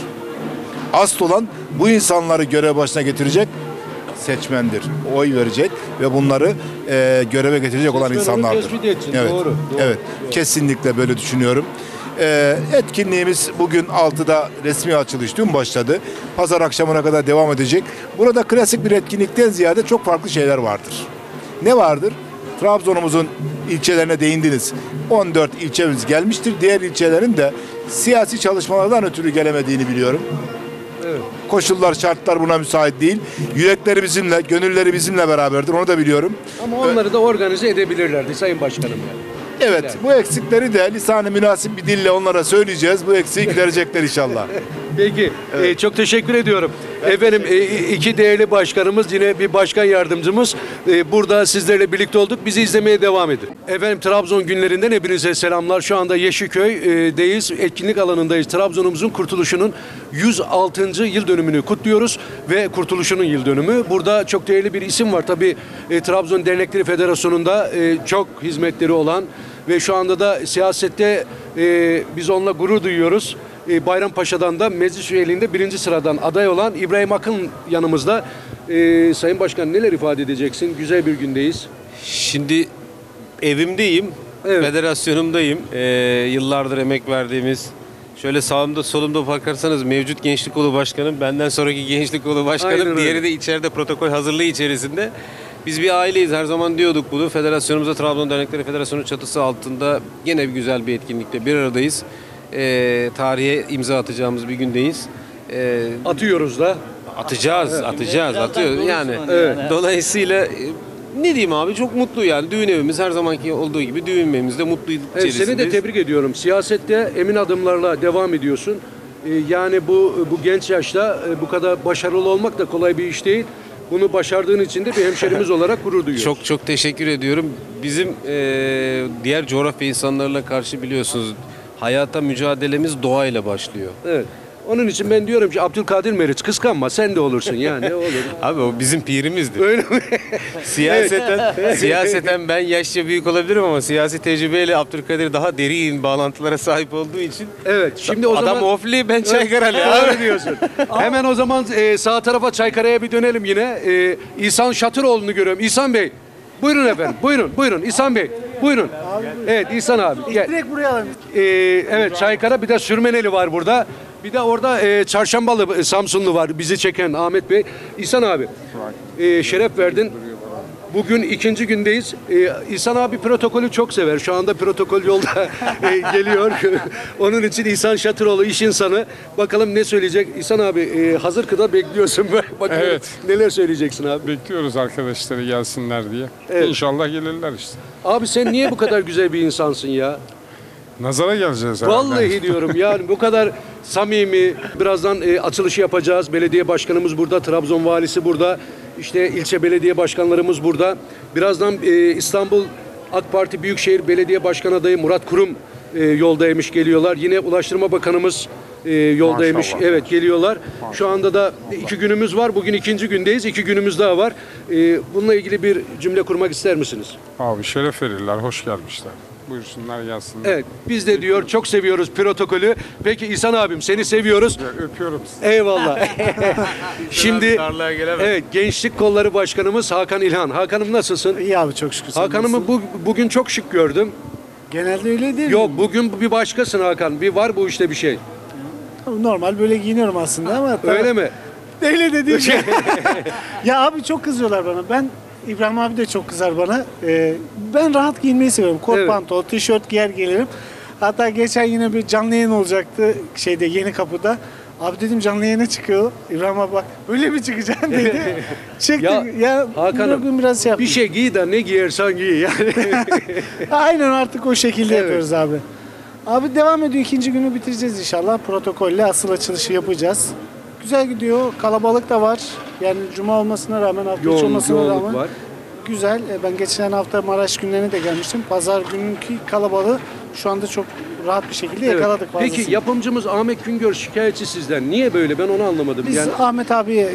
Asıl olan bu insanları görev başına getirecek seçmendir. Oy verecek ve bunları e, göreve getirecek olan Seçmen onu insanlardır. tespit etsin, Evet. doğru, doğru, evet. doğru. Kesinlikle böyle düşünüyorum. E, etkinliğimiz bugün altıda resmi açılış dün başladı. Pazar akşamına kadar devam edecek. Burada klasik bir etkinlikten ziyade çok farklı şeyler vardır. Ne vardır? Trabzon'umuzun ilçelerine değindiniz. on dört ilçemiz gelmiştir. Diğer ilçelerin de siyasi çalışmalardan ötürü gelemediğini biliyorum. Evet. Koşullar, şartlar buna müsait değil. Yürekleri bizimle, gönülleri bizimle beraberdir. Onu da biliyorum. Ama onları da organize edebilirlerdi Sayın Başkanım yani. Evet, bu eksikleri de lisan-ı münasip bir dille onlara söyleyeceğiz. Bu eksiği giderecekler inşallah. Peki, e, çok teşekkür ediyorum. Efendim e, iki değerli başkanımız, yine bir başkan yardımcımız e, burada sizlerle birlikte olduk. Bizi izlemeye devam edin. Efendim Trabzon günlerinden hepinize selamlar. Şu anda Yeşilköy'deyiz. Etkinlik alanındayız. Trabzon'umuzun kurtuluşunun yüz altıncı yıl dönümünü kutluyoruz ve kurtuluşunun yıl dönümü. Burada çok değerli bir isim var. Tabii e, Trabzon Dernekleri Federasyonu'nda e, çok hizmetleri olan ve şu anda da siyasette e, biz onunla gurur duyuyoruz. E, Bayrampaşa'dan da meclis üyeliğinde birinci sıradan aday olan İbrahim Akın yanımızda. E, Sayın Başkan neler ifade edeceksin? Güzel bir gündeyiz. Şimdi evimdeyim, Evet. federasyonumdayım. Ee, yıllardır emek verdiğimiz, şöyle sağımda solumda bakarsanız mevcut Gençlik Kolu Başkanım, benden sonraki Gençlik Kolu Başkanım, Aynen öyle. diğeri de içeride protokol hazırlığı içerisinde. Biz bir aileyiz, her zaman diyorduk bunu. Federasyonumuzda Trabzon Dernekleri Federasyonu çatısı altında yine bir güzel bir etkinlikte bir aradayız. Ee, tarihe imza atacağımız bir gündeyiz. Ee, Atıyoruz da. Atacağız, Evet. atacağız, atıyoruz. Yani, Evet. dolayısıyla e, ne diyeyim abi, çok mutlu yani. Düğün evimiz her zamanki olduğu gibi düğün evimizde mutluluk Evet, içerisindeyiz. seni de tebrik ediyorum. Siyasette emin adımlarla devam ediyorsun. E, yani bu bu genç yaşta e, bu kadar başarılı olmak da kolay bir iş değil. Bunu başardığın için de bir hemşerimiz olarak gurur duyuyoruz. Çok çok teşekkür ediyorum. Bizim e, diğer coğrafya insanlarına karşı biliyorsunuz hayata mücadelemiz doğayla başlıyor. Evet. Onun için ben diyorum ki Abdülkadir Meriç kıskanma, sen de olursun yani. Olur. Abi o bizim pirimizdir. Öyle mi? Siyaseten, Evet. siyaseten ben yaşça büyük olabilirim ama siyasi tecrübeyle Abdülkadir daha derin bağlantılara sahip olduğu için. Evet. Şimdi o Adam zaman ofli, ben Çaykaralı. Öyle diyorsun. Hemen o zaman e, sağ tarafa Çaykara'ya bir dönelim yine. E, İhsan Şatıroğlu'nu görüyorum. İhsan Bey, Buyurun efendim. Buyurun. Buyurun. İhsan Bey. Buyurun. Evet İhsan abi. Gel. Direkt buraya alalım. Ee, evet Çaykara bir de Sürmeneli var burada. Bir de orada e, Çarşambalı e, Samsunlu var bizi çeken Ahmet Bey. İhsan abi e, şeref verdin. Bugün ikinci gündeyiz. Ee, İhsan abi protokolü çok sever. Şu anda protokol yolda e, geliyor. Onun için İhsan Şatıroğlu iş insanı. Bakalım ne söyleyecek? İhsan abi e, hazır kıda bekliyorsun. Bakalım Evet. neler söyleyeceksin abi? Bekliyoruz arkadaşları gelsinler diye. Evet. İnşallah gelirler işte. Abi sen niye bu kadar güzel bir insansın ya? Nazara geleceğiz herhalde. Vallahi diyorum yani bu kadar samimi. Birazdan e, açılışı yapacağız. Belediye başkanımız burada, Trabzon valisi burada. İşte ilçe belediye başkanlarımız burada. Birazdan e, İstanbul AK Parti Büyükşehir Belediye Başkan adayı Murat Kurum e, yoldaymış geliyorlar. Yine Ulaştırma Bakanımız e, yoldaymış. Maşallah. Evet geliyorlar. Şu anda da iki günümüz var. Bugün ikinci gündeyiz. İki günümüz daha var. E, bununla ilgili bir cümle kurmak ister misiniz? Abi şeref verirler, hoş gelmişler. Buyursunlar gelsinler. Evet biz de diyor çok seviyoruz protokolü. Peki İhsan abim seni seviyoruz. Öpüyorum sizi. Eyvallah. Şimdi tarlaya gelemem. evet Gençlik Kolları Başkanımız Hakan İlhan. Hakan'ım nasılsın? İyi abi çok şükür. Sen Hakan'ımı bu, bugün çok şık gördüm. Genelde öyle değil Yok mi? bugün bir başkasın Hakan. Bir var bu işte bir şey. Normal böyle giyiniyorum aslında ama. hatta- Öyle mi? Öyle de değil. Ya abi çok kızıyorlar bana. Ben İbrahim abi de çok kızar bana. Ee, ben rahat giyinmeyi seviyorum. Kot Evet. pantol, tişört giyer gelirim. Hatta geçen yine bir canlı yayın olacaktı şeyde Yeni Kapı'da. Abi dedim canlı yayına çıkıyor. İbrahim abi bak böyle mi çıkacaksın dedi. Çıktık. Ya, Ya, Hakan'ım bugün biraz şey bir şey giy de ne giyersen giy yani. Aynen artık o şekilde Evet. yapıyoruz abi. Abi devam ediyor. İkinci günü bitireceğiz inşallah. Protokolle asıl açılışı yapacağız. Güzel gidiyor. Kalabalık da var. Yani cuma olmasına rağmen, hafta içi Yoğun, olmasına yoğunluk rağmen var. güzel. E, Ben geçen hafta Maraş günlerine de gelmiştim. Pazar gününkü kalabalığı şu anda çok rahat bir şekilde Evet. yakaladık fazlasını. Peki yapımcımız Ahmet Güngör şikayetçi sizden. Niye böyle? Ben onu anlamadım. Biz yani Ahmet abiye,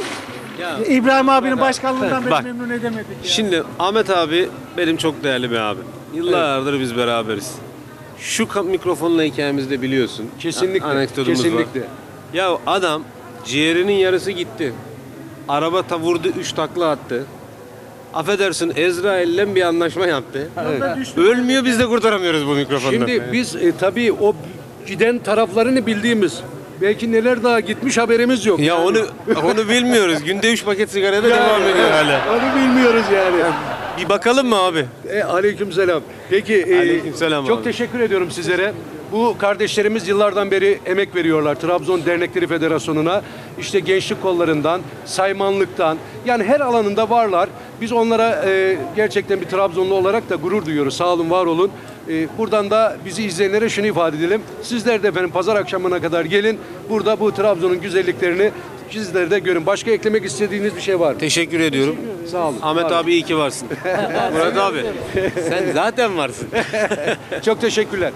İbrahim abinin başkanlığından beni Bak. memnun edemedik. ya. Şimdi Ahmet abi benim çok değerli bir abi. Yıllardır biz beraberiz. Şu ka- mikrofonla hikayemizi de biliyorsun. Kesinlikle, A- anekdotumuz kesinlikle. var. Ya adam ciğerinin yarısı gitti. Araba ta vurdu, üç takla attı. Affedersin Ezrail'le bir anlaşma yaptı. Evet. Ölmüyor, biz de kurtaramıyoruz bu mikrofondan. Şimdi biz e, tabii o giden taraflarını bildiğimiz belki neler daha gitmiş haberimiz yok. Ya Yani- onu onu bilmiyoruz. Günde üç paket sigaraya da Ya, devam ediyor hala. Onu bilmiyoruz yani. Bir bakalım mı abi? E, aleykümselam. Peki e, Aleykümselam çok abi. teşekkür ediyorum sizlere. Bu kardeşlerimiz yıllardan beri emek veriyorlar Trabzon Dernekleri Federasyonu'na. İşte gençlik kollarından, saymanlıktan yani her alanında varlar. Biz onlara e, gerçekten bir Trabzonlu olarak da gurur duyuyoruz. Sağ olun, var olun. E, buradan da bizi izleyenlere şunu ifade edelim. Sizler de efendim pazar akşamına kadar gelin. Burada bu Trabzon'un güzelliklerini sizler de görün. Başka eklemek istediğiniz bir şey var mı? Teşekkür ediyorum. Sağ olun. Ahmet var olun. abi iyi ki varsın. Murat abi sen zaten varsın. Çok teşekkürler.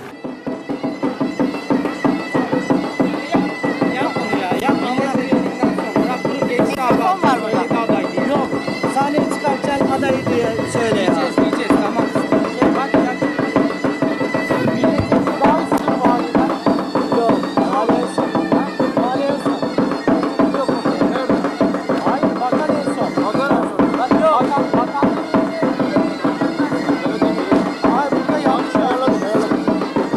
Mikrofon var burada. Yok. Sahneye çıkarken adayı diye söyle ya. Diyeceğiz, diyeceğiz. Tamam. Bak, bak. Milletin daha üstün bu halinden. Yok. Mahalleye son. Mahalleye son. Yok. Nerede? Hayır. Bakan en son. Bakan en son. Bak yok. Bakan. Bakan. Hayır. Burada yanlış ayarladım.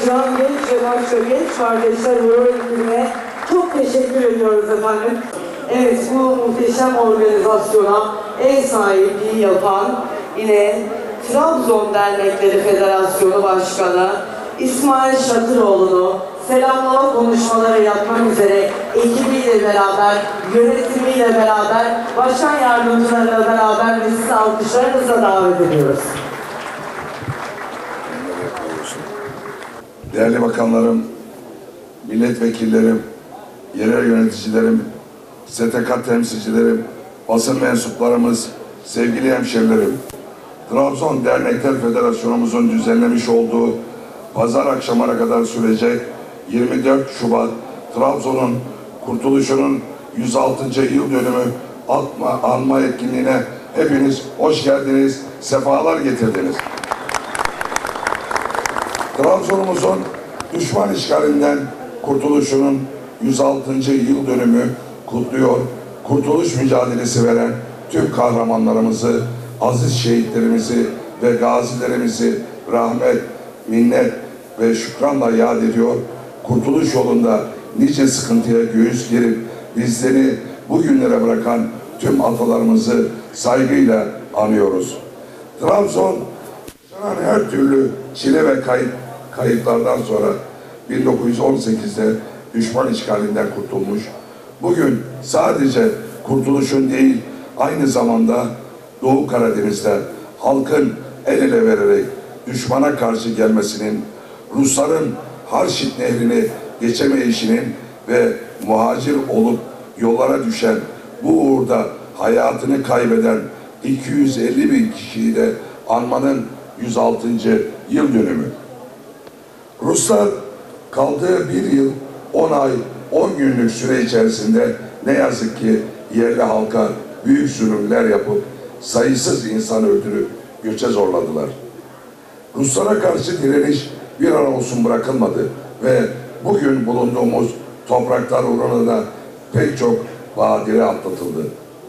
Turan Genç ve başka genç kardeşler Uğur ekibine çok teşekkür ediyoruz efendim. Evet, bu muhteşem organizasyona ev sahipliği yapan yine Trabzon Dernekleri Federasyonu Başkanı İsmail Şatıroğlu'nu selamlama konuşmaları yapmak üzere ekibiyle beraber, yönetimiyle beraber, başkan yardımcılarıyla beraber ve sizi alkışlarınızla davet ediyoruz. Değerli bakanlarım, milletvekillerim, yerel yöneticilerim, S T K temsilcilerim, basın mensuplarımız, sevgili hemşerilerim, Trabzon Dernekler Federasyonumuzun düzenlemiş olduğu pazar akşamına kadar sürecek yirmi dört Şubat Trabzon'un kurtuluşunun yüz altıncı yıl dönümü atma, anma etkinliğine hepiniz hoş geldiniz, sefalar getirdiniz. Trabzon'umuzun düşman işgalinden kurtuluşunun yüz altıncı yıl dönümü kutluyor. Kurtuluş mücadelesi veren tüm kahramanlarımızı, aziz şehitlerimizi ve gazilerimizi rahmet, minnet ve şükranla yad ediyor. Kurtuluş yolunda nice sıkıntıya göğüs gerip bizleri bugünlere bırakan tüm atalarımızı saygıyla anıyoruz. Trabzon yaşanan her türlü çile ve kayıp, kayıplardan sonra bin dokuz yüz on sekizde düşman işgalinden kurtulmuş. Bugün sadece kurtuluşun değil, aynı zamanda Doğu Karadeniz'de halkın el ele vererek düşmana karşı gelmesinin, Rusların Harşit Nehri'ni geçemeyişinin ve muhacir olup yollara düşen, bu uğurda hayatını kaybeden iki yüz elli bin kişiyi de anmanın yüz altıncı yıl dönümü. Ruslar kaldığı bir yıl, on ay, on günlük süre içerisinde ne yazık ki yerli halka büyük zulümler yapıp sayısız insan öldürüp göçe zorladılar. Ruslara karşı direniş bir an olsun bırakılmadı ve bugün bulunduğumuz topraklar uğruna da pek çok badire atlatıldı.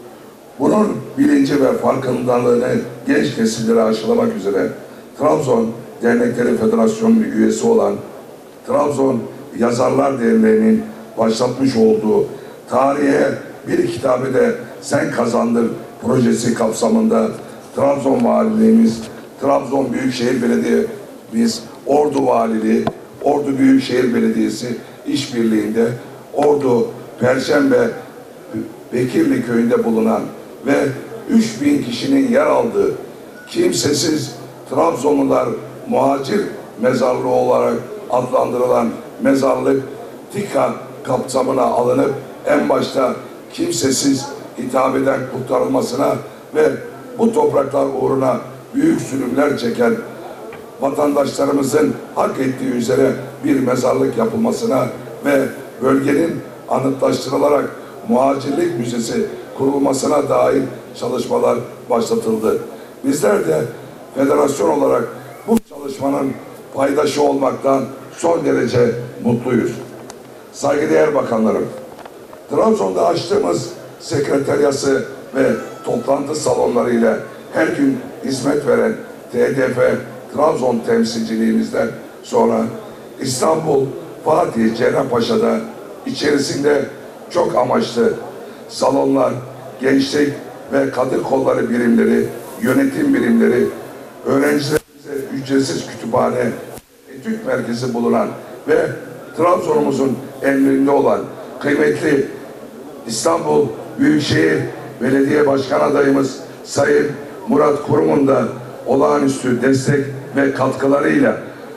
Bunun bilinci ve farkındalığını genç nesillere aşılamak üzere Trabzon Dernekleri Federasyonu üyesi olan Trabzon Yazarlar Derneği'nin başlatmış olduğu Tarihe Bir Kitabı Sen Kazandır projesi kapsamında Trabzon Valiliğimiz, Trabzon Büyükşehir Belediye'miz, Ordu Valiliği, Ordu Büyükşehir Belediyesi işbirliğinde Ordu, Perşembe, Bekirli köyünde bulunan ve üç bin kişinin yer aldığı kimsesiz Trabzonlular muhacir mezarlığı olarak adlandırılan mezarlık TİKA kapsamına alınıp en başta kimsesiz hitap eden kurtarılmasına ve bu topraklar uğruna büyük zulümler çeken vatandaşlarımızın hak ettiği üzere bir mezarlık yapılmasına ve bölgenin anıtlaştırılarak muhacirlik müzesi kurulmasına dair çalışmalar başlatıldı. Bizler de federasyon olarak bu çalışmanın paydaşı olmaktan son derece mutluyuz. Saygıdeğer bakanlarım, Trabzon'da açtığımız sekreteryası ve toplantı salonları ile her gün hizmet veren T D F Trabzon temsilciliğimizden sonra İstanbul Fatih Cerrahpaşa'da içerisinde çok amaçlı salonlar, gençlik ve kadın kolları birimleri, yönetim birimleri, öğrencilerimize ücretsiz kütüphane, etüt merkezi bulunan ve Trabzon'umuzun emrinde olan kıymetli İstanbul Büyükşehir Belediye Başkan adayımız Sayın Murat Kurum'un da olağanüstü destek ve katkılarıyla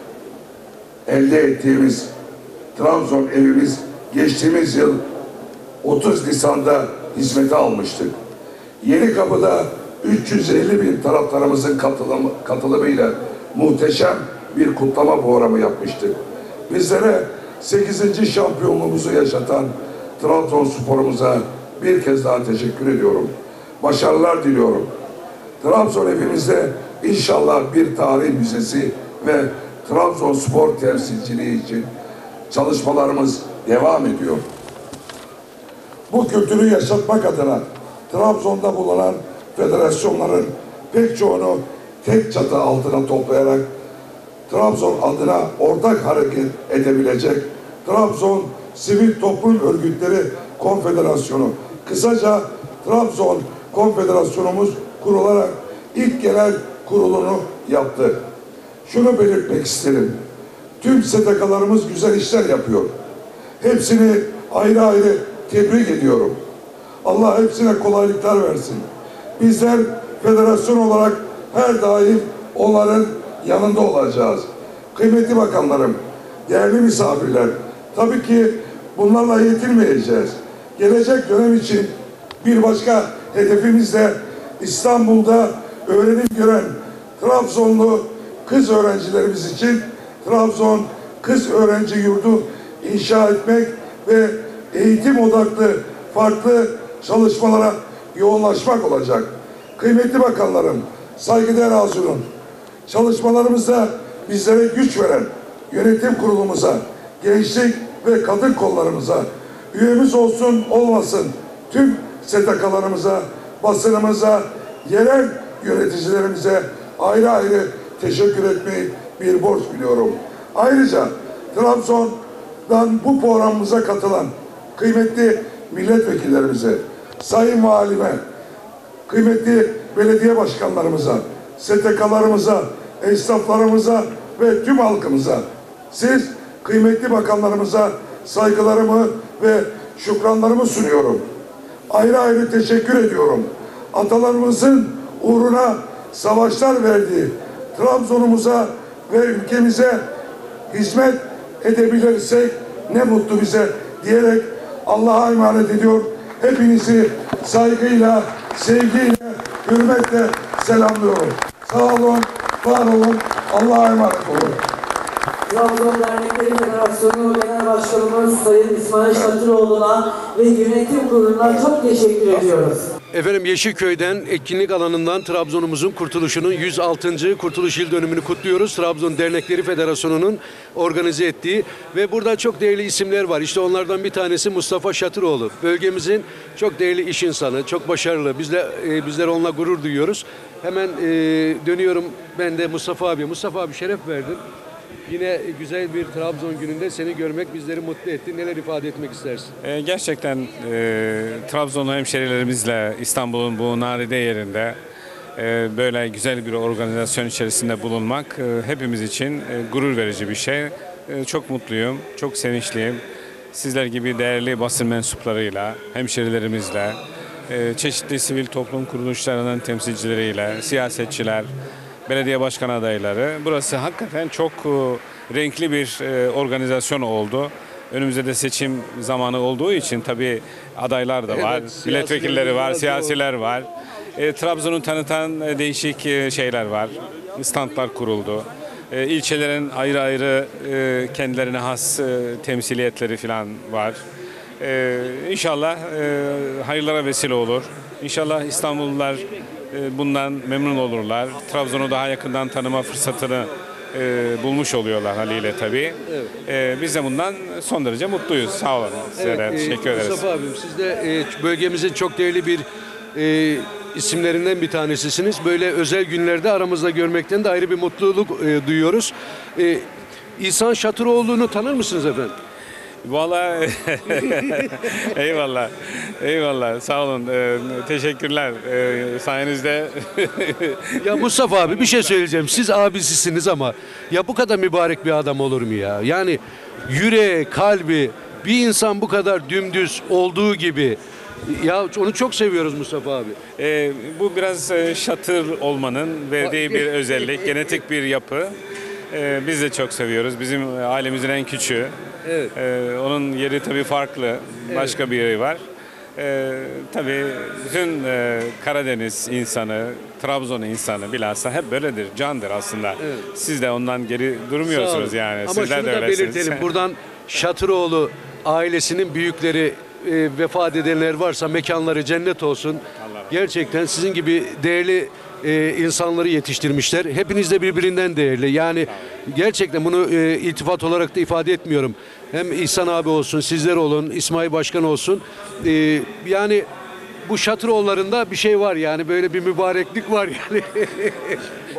elde ettiğimiz Trabzon evimiz geçtiğimiz yıl otuz Nisan'da hizmete almıştık. Yenikapı'da üç yüz elli bin taraftarımızın katılımı, katılımıyla muhteşem bir kutlama programı yapmıştık. Bizlere sekizinci şampiyonluğumuzu yaşatan Trabzonspor'umuza bir kez daha teşekkür ediyorum. Başarılar diliyorum. Trabzon evimizde inşallah bir tarih müzesi ve Trabzonspor temsilciliği için çalışmalarımız devam ediyor. Bu kültürü yaşatmak adına Trabzon'da bulunan federasyonların pek çoğunu tek çatı altına toplayarak Trabzon adına ortak hareket edebilecek Trabzon Sivil Toplum Örgütleri Konfederasyonu, kısaca Trabzon Konfederasyonumuz kurularak ilk genel kurulunu yaptı. Şunu belirtmek isterim. Tüm S T K'larımız güzel işler yapıyor. Hepsini ayrı ayrı tebrik ediyorum. Allah hepsine kolaylıklar versin. Bizler federasyon olarak her daim onların yanında olacağız. Kıymetli bakanlarım, değerli misafirler, tabii ki bunlarla yetinmeyeceğiz. Gelecek dönem için bir başka hedefimiz de İstanbul'da öğrenim gören Trabzonlu kız öğrencilerimiz için Trabzon Kız Öğrenci Yurdu inşa etmek ve eğitim odaklı farklı çalışmalara yoğunlaşmak olacak. Kıymetli bakanlarım, saygıdeğer Hazirun, çalışmalarımızda bizlere güç veren yönetim kurulumuza, gençlik ve kadın kollarımıza, üyemiz olsun olmasın tüm S T K'larımıza, basınımıza, yerel yöneticilerimize ayrı ayrı teşekkür etmeyi bir borç biliyorum. Ayrıca Trabzon'dan bu programımıza katılan kıymetli milletvekillerimize, sayın valime, kıymetli belediye başkanlarımıza, S T K'larımıza, esnaflarımıza ve tüm halkımıza, siz kıymetli bakanlarımıza saygılarımı ve şükranlarımı sunuyorum. Ayrı ayrı teşekkür ediyorum. Atalarımızın uğruna savaşlar verdiği Trabzon'umuza ve ülkemize hizmet edebilirsek ne mutlu bize diyerek Allah'a emanet ediyor. Hepinizi saygıyla, sevgiyle, hürmetle selamlıyorum. Sağ olun, var olun, Allah'a emanet olun. Trabzon Dernekleri Federasyonu Genel Başkanımız Sayın İsmail Şatıroğlu'na ve yönetim kuruluna çok teşekkür ediyoruz. Efendim Yeşilköy'den etkinlik alanından Trabzon'umuzun kurtuluşunun yüz altıncı kurtuluş yıl dönümünü kutluyoruz. Trabzon Dernekleri Federasyonu'nun organize ettiği ve burada çok değerli isimler var. İşte onlardan bir tanesi Mustafa Şatıroğlu. Bölgemizin çok değerli iş insanı, çok başarılı. Bizler, e, bizler onunla gurur duyuyoruz. Hemen e, dönüyorum ben de Mustafa abi. Mustafa abi şeref verdin. Yine güzel bir Trabzon gününde seni görmek bizleri mutlu etti. Neler ifade etmek istersin? E, gerçekten e, Trabzonlu hemşerilerimizle İstanbul'un bu nadide yerinde e, böyle güzel bir organizasyon içerisinde bulunmak e, hepimiz için e, gurur verici bir şey. E, çok mutluyum, çok sevinçliyim. Sizler gibi değerli basın mensuplarıyla, hemşerilerimizle, e, çeşitli sivil toplum kuruluşlarının temsilcileriyle, siyasetçiler, belediye başkan adayları. Burası hakikaten çok e, renkli bir e, organizasyon oldu. Önümüzde de seçim zamanı olduğu için tabii adaylar da var, Evet, milletvekilleri var, var, siyasiler var. E, Trabzon'u tanıtan e, değişik e, şeyler var, standlar kuruldu. E, ilçelerin ayrı ayrı e, kendilerine has e, temsiliyetleri falan var. E, İnşallah e, hayırlara vesile olur. İnşallah İstanbullular e, bundan memnun olurlar. Trabzon'u daha yakından tanıma fırsatını e, bulmuş oluyorlar haliyle tabii. Evet. E, biz de bundan son derece mutluyuz. Sağ olun. Size de Evet, e, teşekkür ederiz. Mustafa abim siz de e, bölgemizin çok değerli bir e, isimlerinden bir tanesisiniz. Böyle özel günlerde aramızda görmekten de ayrı bir mutluluk e, duyuyoruz. E, İhsan Şatıroğlu'nu tanır mısınız efendim? Vallahi eyvallah. Eyvallah. Sağ olun. Ee, teşekkürler. Ee, sayenizde Ya Mustafa abi bir şey söyleyeceğim. Siz abisisiniz ama ya bu kadar mübarek bir adam olur mu ya? Yani yüreği, kalbi, bir insan bu kadar dümdüz olduğu gibi. Ya onu çok seviyoruz Mustafa abi. Ee, bu biraz e, şatır olmanın verdiği bir özellik, genetik bir yapı. Ee, biz de çok seviyoruz. Bizim ailemizin en küçüğü. Evet. Ee, onun yeri tabii farklı. Başka evet. bir yeri var. Ee, tabii bütün e, Karadeniz insanı, Trabzon insanı bilhassa hep böyledir. Candır aslında. Evet. Siz de ondan geri durmuyorsunuz yani. Ama Sizler şunu de da öylesiniz. belirtelim. Buradan Şatıroğlu ailesinin büyükleri e, vefat edenler varsa mekanları cennet olsun. Gerçekten sizin gibi değerli e, insanları yetiştirmişler. Hepiniz de birbirinden değerli. Yani gerçekten bunu e, iltifat olarak da ifade etmiyorum. Hem İhsan abi olsun, sizler olun, İsmail Başkan olsun. E, yani bu Şatıroğullarında bir şey var yani böyle bir mübareklik var yani.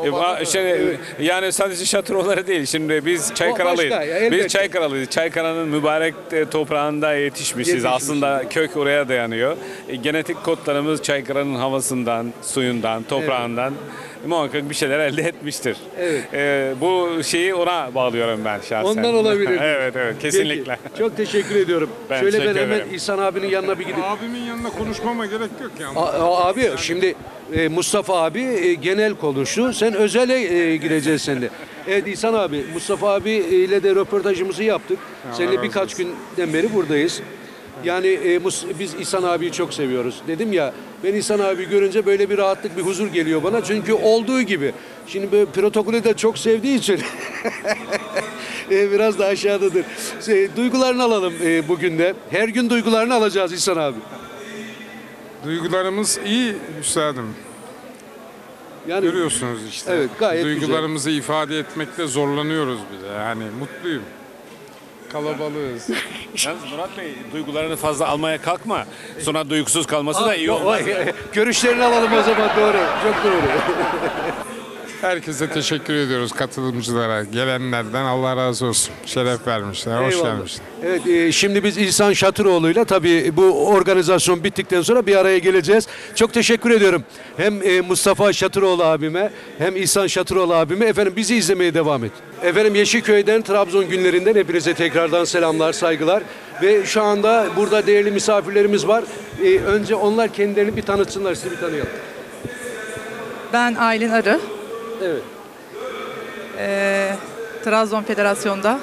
E, va- şimdi, yani sadece Şatıroğulları değil. Şimdi biz Çaykaralıyız. başka, ya, elbette. Biz Çaykaralıyız. Çaykara'nın mübarek e, toprağında yetişmişiz. Yetişmişiz. Aslında kök oraya dayanıyor. E, genetik kodlarımız Çaykara'nın havasından, suyundan, toprağından muhakkak bir şeyler elde etmiştir. Evet. E, bu şeyi ona bağlıyorum ben şahsen. Ondan olabilir. Evet evet kesinlikle. Peki, çok teşekkür ediyorum. Ben Şöyle ben teşekkür hemen ederim. İhsan abinin yanına bir gideyim. Abimin yanına konuşmama gerek yok yani. A- a- abi şimdi e, Mustafa abi e, genel konuştu. Sen özele e, gireceğiz seninle. Evet İhsan abi, Mustafa abi ile de röportajımızı yaptık. Allah Seninle razı birkaç günden beri buradayız. Yani e, Mus- biz İhsan abiyi çok seviyoruz. Dedim ya ben İhsan abi görünce böyle bir rahatlık, bir huzur geliyor bana. Çünkü olduğu gibi. Şimdi böyle protokolü de çok sevdiği için e, biraz da aşağıdadır. E, duygularını alalım e, bugün de. Her gün duygularını alacağız İhsan abi. Duygularımız iyi üstadım. Yani, Görüyorsunuz işte. Evet, gayet Duygularımızı ifade etmekte zorlanıyoruz bir de. Yani mutluyum. Kalabalığız. Yalnız Murat Bey duygularını fazla almaya kalkma. Sonra duygusuz kalması da iyi Aa, olmaz. o- Görüşlerini alalım o zaman, doğru. Çok doğru. Herkese teşekkür ediyoruz katılımcılara. Gelenlerden Allah razı olsun. Şeref vermişler. Hoş Eyvallah. gelmişler. Evet, e, şimdi biz İhsan Şatıroğlu'yla tabii bu organizasyon bittikten sonra bir araya geleceğiz. Çok teşekkür ediyorum. Hem e, Mustafa Şatıroğlu abime hem İhsan Şatıroğlu abime. Efendim bizi izlemeye devam et. Efendim Yeşilköy'den, Trabzon günlerinden hepinize tekrardan selamlar, saygılar. Ve şu anda burada değerli misafirlerimiz var. E, önce onlar kendilerini bir tanıtsınlar, sizi bir tanıyalım. Ben Aylin Arı. Evet. Ee, Trabzon Federasyonu'nda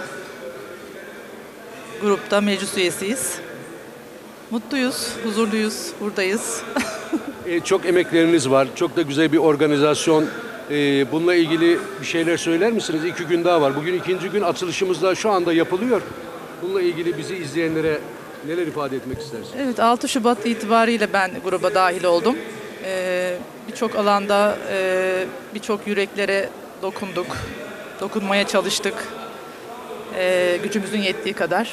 grupta meclis üyesiyiz. Mutluyuz, huzurluyuz, buradayız. E, çok emekleriniz var. Çok da güzel bir organizasyon. E, bununla ilgili bir şeyler söyler misiniz? İki gün daha var. Bugün ikinci gün, açılışımız da şu anda yapılıyor. Bununla ilgili bizi izleyenlere neler ifade etmek istersiniz? Evet, altı Şubat itibariyle ben gruba dahil oldum. Ee, birçok alanda e, birçok yüreklere dokunduk, dokunmaya çalıştık. Ee, gücümüzün yettiği kadar.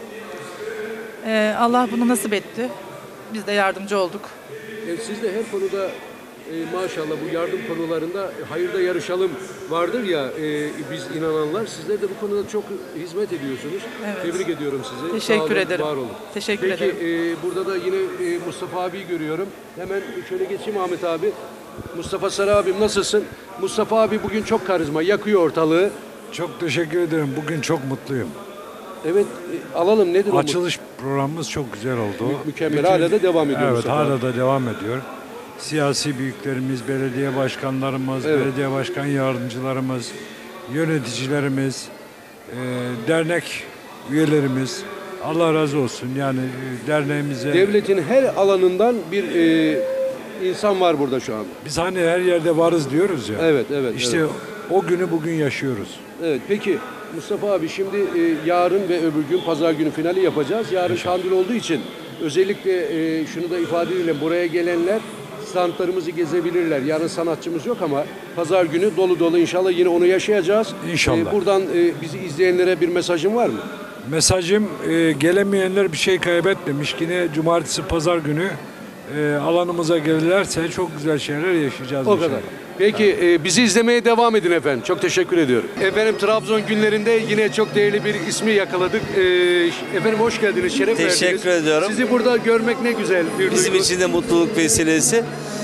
Ee, Allah bunu nasip etti. Biz de yardımcı olduk. E, siz de her konuda e, maşallah bu yardım konularında hayırda yarışalım vardır ya, e, biz inananlar. Sizler de bu konuda çok hizmet ediyorsunuz. Evet. Tebrik ediyorum sizi. Teşekkür Sağ olun, ederim. var olun. Teşekkür Peki, ederim. e, burada da yine e, Mustafa abiyi görüyorum. Hemen şöyle geçeyim Ahmet abi. Mustafa Sarı abim nasılsın? Mustafa abi bugün çok karizma, yakıyor ortalığı. Çok teşekkür ederim. Bugün çok mutluyum. Evet, e, alalım nedir o? Açılış programımız çok güzel oldu. Mü- mükemmel. Hala da devam ediyor Evet, Mustafa hala abi. da devam ediyor. Siyasi büyüklerimiz, belediye başkanlarımız, Evet. belediye başkan yardımcılarımız, yöneticilerimiz, e, dernek üyelerimiz, Allah razı olsun. Yani e, derneğimize... Devletin her alanından bir e, insan var burada şu anda. Biz hani her yerde varız diyoruz ya. Evet, evet. İşte evet. o günü bugün yaşıyoruz. Evet, peki Mustafa abi şimdi e, yarın ve öbür gün pazar günü finali yapacağız. Yarın kandil olduğu için özellikle e, şunu da ifade edelim. Buraya gelenler standlarımızı gezebilirler. Yarın sanatçımız yok ama pazar günü dolu dolu inşallah yine onu yaşayacağız. İnşallah. E, buradan e, bizi izleyenlere bir mesajın var mı? Mesajım e, gelemeyenler bir şey kaybetmemiş. Yine cumartesi pazar günü e, alanımıza gelirlerse çok güzel şeyler yaşayacağız. O inşallah. kadar. Peki e, bizi izlemeye devam edin efendim. Çok teşekkür ediyorum. Efendim Trabzon günlerinde yine çok değerli bir ismi yakaladık. E, efendim hoş geldiniz, şeref verdiniz. Teşekkür ediyorum. Sizi burada görmek ne güzel bir Bizim duygu. için de mutluluk vesilesi.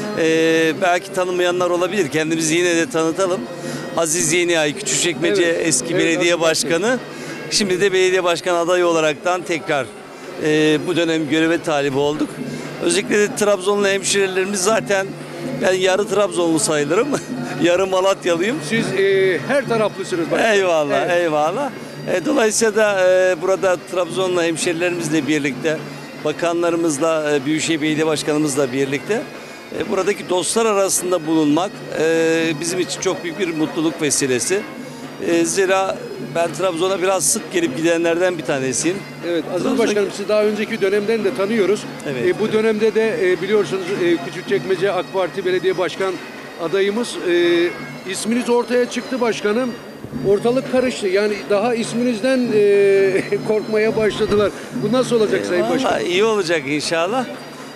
Ee, belki tanımayanlar olabilir. Kendimizi yine de tanıtalım. Aziz Yeniay, Küçükçekmece Evet. eski Evet, belediye Aziz başkanı. Şimdi de belediye başkan adayı olaraktan tekrar e, bu dönem göreve talip olduk. Özellikle de Trabzonlu hemşehrilerimiz zaten ben yarı Trabzonlu sayılırım. Yarı Malatyalıyım. Siz e, her taraflısınız. Başkanım. Eyvallah, Evet. eyvallah. E, dolayısıyla da e, burada Trabzonlu hemşerilerimizle birlikte, bakanlarımızla, e, Büyükşehir Belediye Başkanımızla birlikte e, buradaki dostlar arasında bulunmak e, bizim için çok büyük bir mutluluk vesilesi. E, zira ben Trabzon'a biraz sık gelip gidenlerden bir tanesiyim. Evet, Aziz Trabzon- Başkanım sizi daha önceki dönemden de tanıyoruz. Evet. E, bu dönemde de e, biliyorsunuz e, Küçükçekmece AK Parti Belediye Başkan adayımız. E, isminiz ortaya çıktı başkanım. Ortalık karıştı. Yani daha isminizden e, korkmaya başladılar. Bu nasıl olacak Sayın Vallahi Başkanım? iyi olacak inşallah.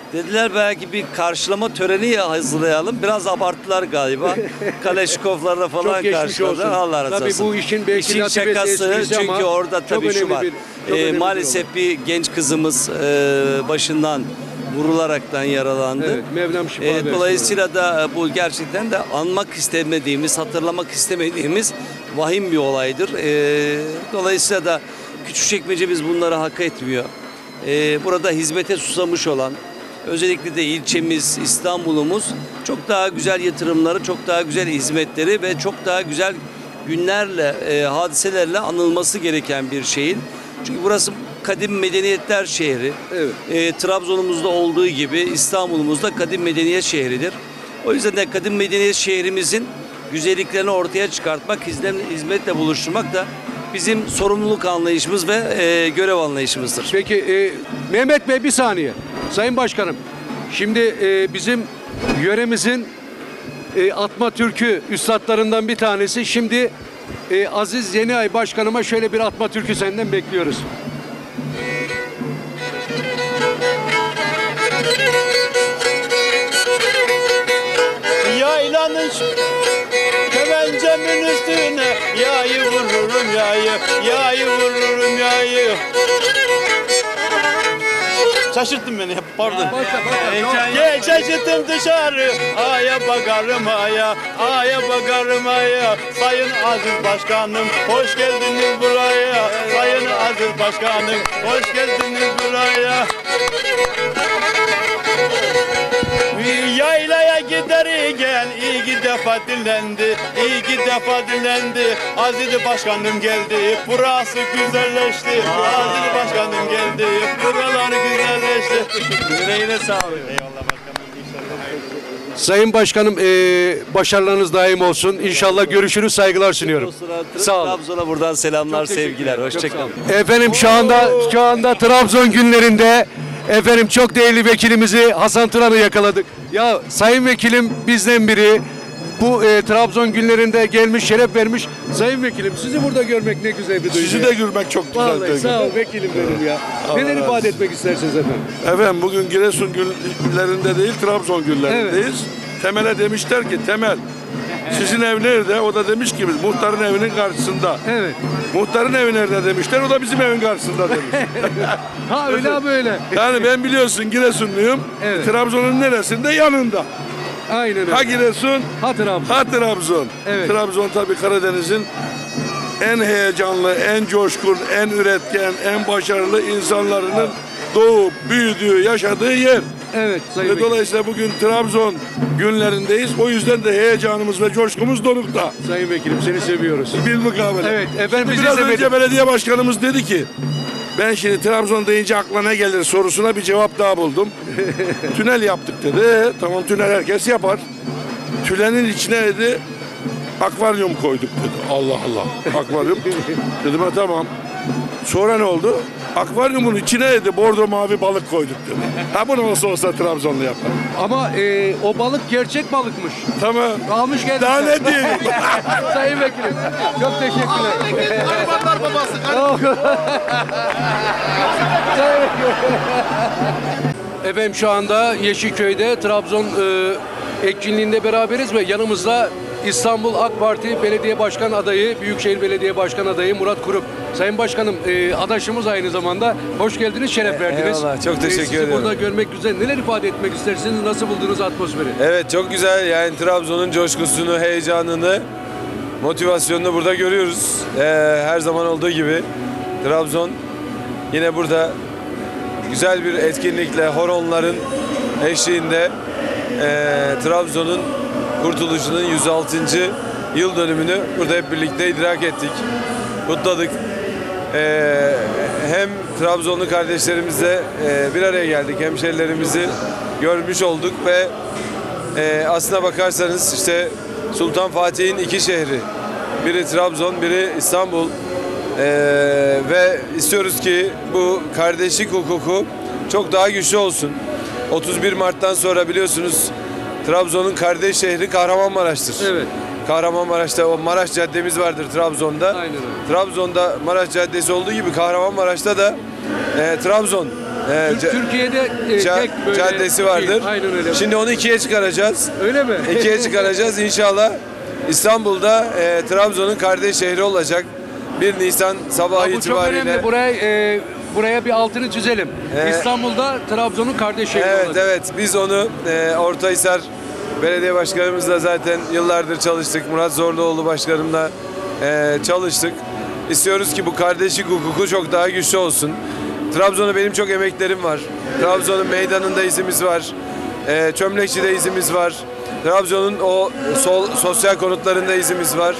Dediler belki bir karşılama töreni hazırlayalım. Biraz abarttılar galiba. Kaleşkovlarla Çok falan geçmiş karşıladılar. olsun. Allah razı Tabii olsun. bu işin belki İşin nasibesi, şakası esprisi çünkü ama orada çok tabii şu önemli var. bir- çok Ee, önemli bir maalesef bir genç kızımız e, başından vurularaktan yaralandı. Evet, Mevlam şifa Ee, versin dolayısıyla da bu gerçekten de anmak istemediğimiz, hatırlamak istemediğimiz vahim bir olaydır. Ee, dolayısıyla da Küçükçekmece biz bunları hak etmiyor. Ee, burada hizmete susamış olan, özellikle de ilçemiz, İstanbul'umuz çok daha güzel yatırımları, çok daha güzel hizmetleri ve çok daha güzel günlerle, e, hadiselerle anılması gereken bir şehir. Çünkü burası kadim medeniyetler şehri. Evet. E, Trabzon'umuzda olduğu gibi İstanbul'umuzda kadim medeniyet şehridir. O yüzden de kadim medeniyet şehrimizin güzelliklerini ortaya çıkartmak, hizmet- hizmetle buluşturmak da bizim sorumluluk anlayışımız ve e, görev anlayışımızdır. Peki e, Mehmet Bey bir saniye. Sayın Başkanım, şimdi e, bizim yöremizin e, atma türkü üstadlarından bir tanesi. Şimdi e, Aziz Yeniay Başkanıma şöyle bir atma türkü senden bekliyoruz. Yaylanın kemencemin üstüne yayı vururum yayı, yayı vururum yayı. Şaşırttın beni, pardon. Gece çıktım dışarı, aya bakarım aya, aya bakarım aya. Sayın Aziz Başkanım, hoş geldiniz buraya. Sayın Aziz Başkanım, hoş geldiniz buraya. Yaylaya giderken iki defa dinlendi, iki defa dinlendi. Aziz Başkanım geldi, burası güzelleşti. Aziz Başkanım geldi, buralar güzelleşti. Yüreğine sağlık. Eyvallah başkanım. Sayın Başkanım e, başarılarınız daim olsun. İnşallah görüşürüz. Saygılar sunuyorum. Sağ olun. Trabzon'a buradan selamlar, sevgiler. Hoşçakalın. Efendim şu anda şu anda Trabzon günlerinde efendim çok değerli vekilimizi Hasan Turan'ı yakaladık. Ya sayın vekilim bizden biri. Bu e, Trabzon günlerinde gelmiş, şeref vermiş. Sayın vekilim sizi burada görmek ne güzel bir duygu. Sizi de görmek çok güzel. Vallahi duygu. sağ ol vekilim benim ya. Allah Neler razı ifade etmek istersiniz efendim? Efendim bugün Giresun günlerinde değil Trabzon günlerindeyiz. Temel'e demişler ki Temel sizin ev nerede? O da demiş ki muhtarın evinin karşısında. Evet. Muhtarın evi nerede demişler. O da bizim evin karşısında demiş. Ha öyle ha böyle. Yani ben biliyorsun Giresunluyum. Evet. Trabzon'un neresinde? Yanında. Aynen öyle. Ha Giresun, ha Trabzon. Ha Trabzon. Evet. Trabzon tabii Karadeniz'in en heyecanlı, en coşkun, en üretken, en başarılı insanlarının doğup, büyüdüğü, yaşadığı yer. Evet sayın Ve vekilim. dolayısıyla bugün Trabzon günlerindeyiz. O yüzden de heyecanımız ve coşkumuz dorukta. Sayın vekilim seni seviyoruz. Bilmukabele. Evet efendim Şimdi bizi biraz izlemedi. önce belediye başkanımız dedi ki ben şimdi Trabzon deyince akla ne gelir sorusuna bir cevap daha buldum. Tünel yaptık dedi. E, tamam tünel herkes yapar. Tünenin içine dedi akvaryum koyduk dedi. Allah Allah. Akvaryum. Dedim ha tamam. Sonra ne oldu? Akvaryumun içine dedi bordo mavi balık koyduk dedi. Ha bunu olsa olsa Trabzonlu yapar. Ama e, o balık gerçek balıkmış. Tamam. Almış geldi. Daha ne diyeyim? Sayın vekilim çok teşekkürler. Hayvanlar babası. Efendim şu anda Yeşilköy'de Trabzon e, etkinliğinde beraberiz ve yanımızda İstanbul AK Parti Belediye Başkan adayı, Büyükşehir Belediye Başkan adayı Murat Kurup. Sayın Başkanım e, adaşımız aynı zamanda. Hoş geldiniz, şeref verdiniz. Eyvallah, çok teşekkür e, sizi ediyorum. burada görmek güzel. Neler ifade etmek istersiniz? Nasıl buldunuz atmosferi? Evet çok güzel yani Trabzon'un coşkusunu, heyecanını, motivasyonunu burada görüyoruz. Ee, her zaman olduğu gibi Trabzon yine burada güzel bir etkinlikle horonların eşliğinde e, Trabzon'un kurtuluşunun yüz altıncı yıl dönümünü burada hep birlikte idrak ettik, kutladık. Ee, hem Trabzonlu kardeşlerimizle e, bir araya geldik, hemşerilerimizi görmüş olduk ve e, aslına bakarsanız işte Sultan Fatih'in iki şehri, biri Trabzon, biri İstanbul ee, ve istiyoruz ki bu kardeşlik hukuku çok daha güçlü olsun. otuz bir Mart'tan sonra biliyorsunuz Trabzon'un kardeş şehri Kahramanmaraş'tır. Evet. Kahramanmaraş'ta o Maraş Caddemiz vardır Trabzon'da. Aynen öyle. Trabzon'da Maraş Caddesi olduğu gibi Kahramanmaraş'ta da e, Trabzon e, Tür- Türkiye'de e, ca- tek böyle caddesi vardır. Şey, aynen öyle. Şimdi onu ikiye çıkaracağız. Öyle mi? İkiye çıkaracağız inşallah. İstanbul'da e, Trabzon'un kardeş şehri olacak. bir Nisan sabahı Ha, bu çok itibariyle. önemli. Buraya e, buraya bir altını çizelim. Ee, İstanbul'da Trabzon'un kardeş şehri Evet olacak. evet biz onu e, Ortahisar Belediye Başkanımızla zaten yıllardır çalıştık. Murat Zorluoğlu Başkanımla e, çalıştık. İstiyoruz ki bu kardeşlik hukuku çok daha güçlü olsun. Trabzon'a benim çok emeklerim var. Trabzon'un meydanında izimiz var. E, Çömlekçi'de izimiz var. Trabzon'un o sol, sosyal konutlarında izimiz var.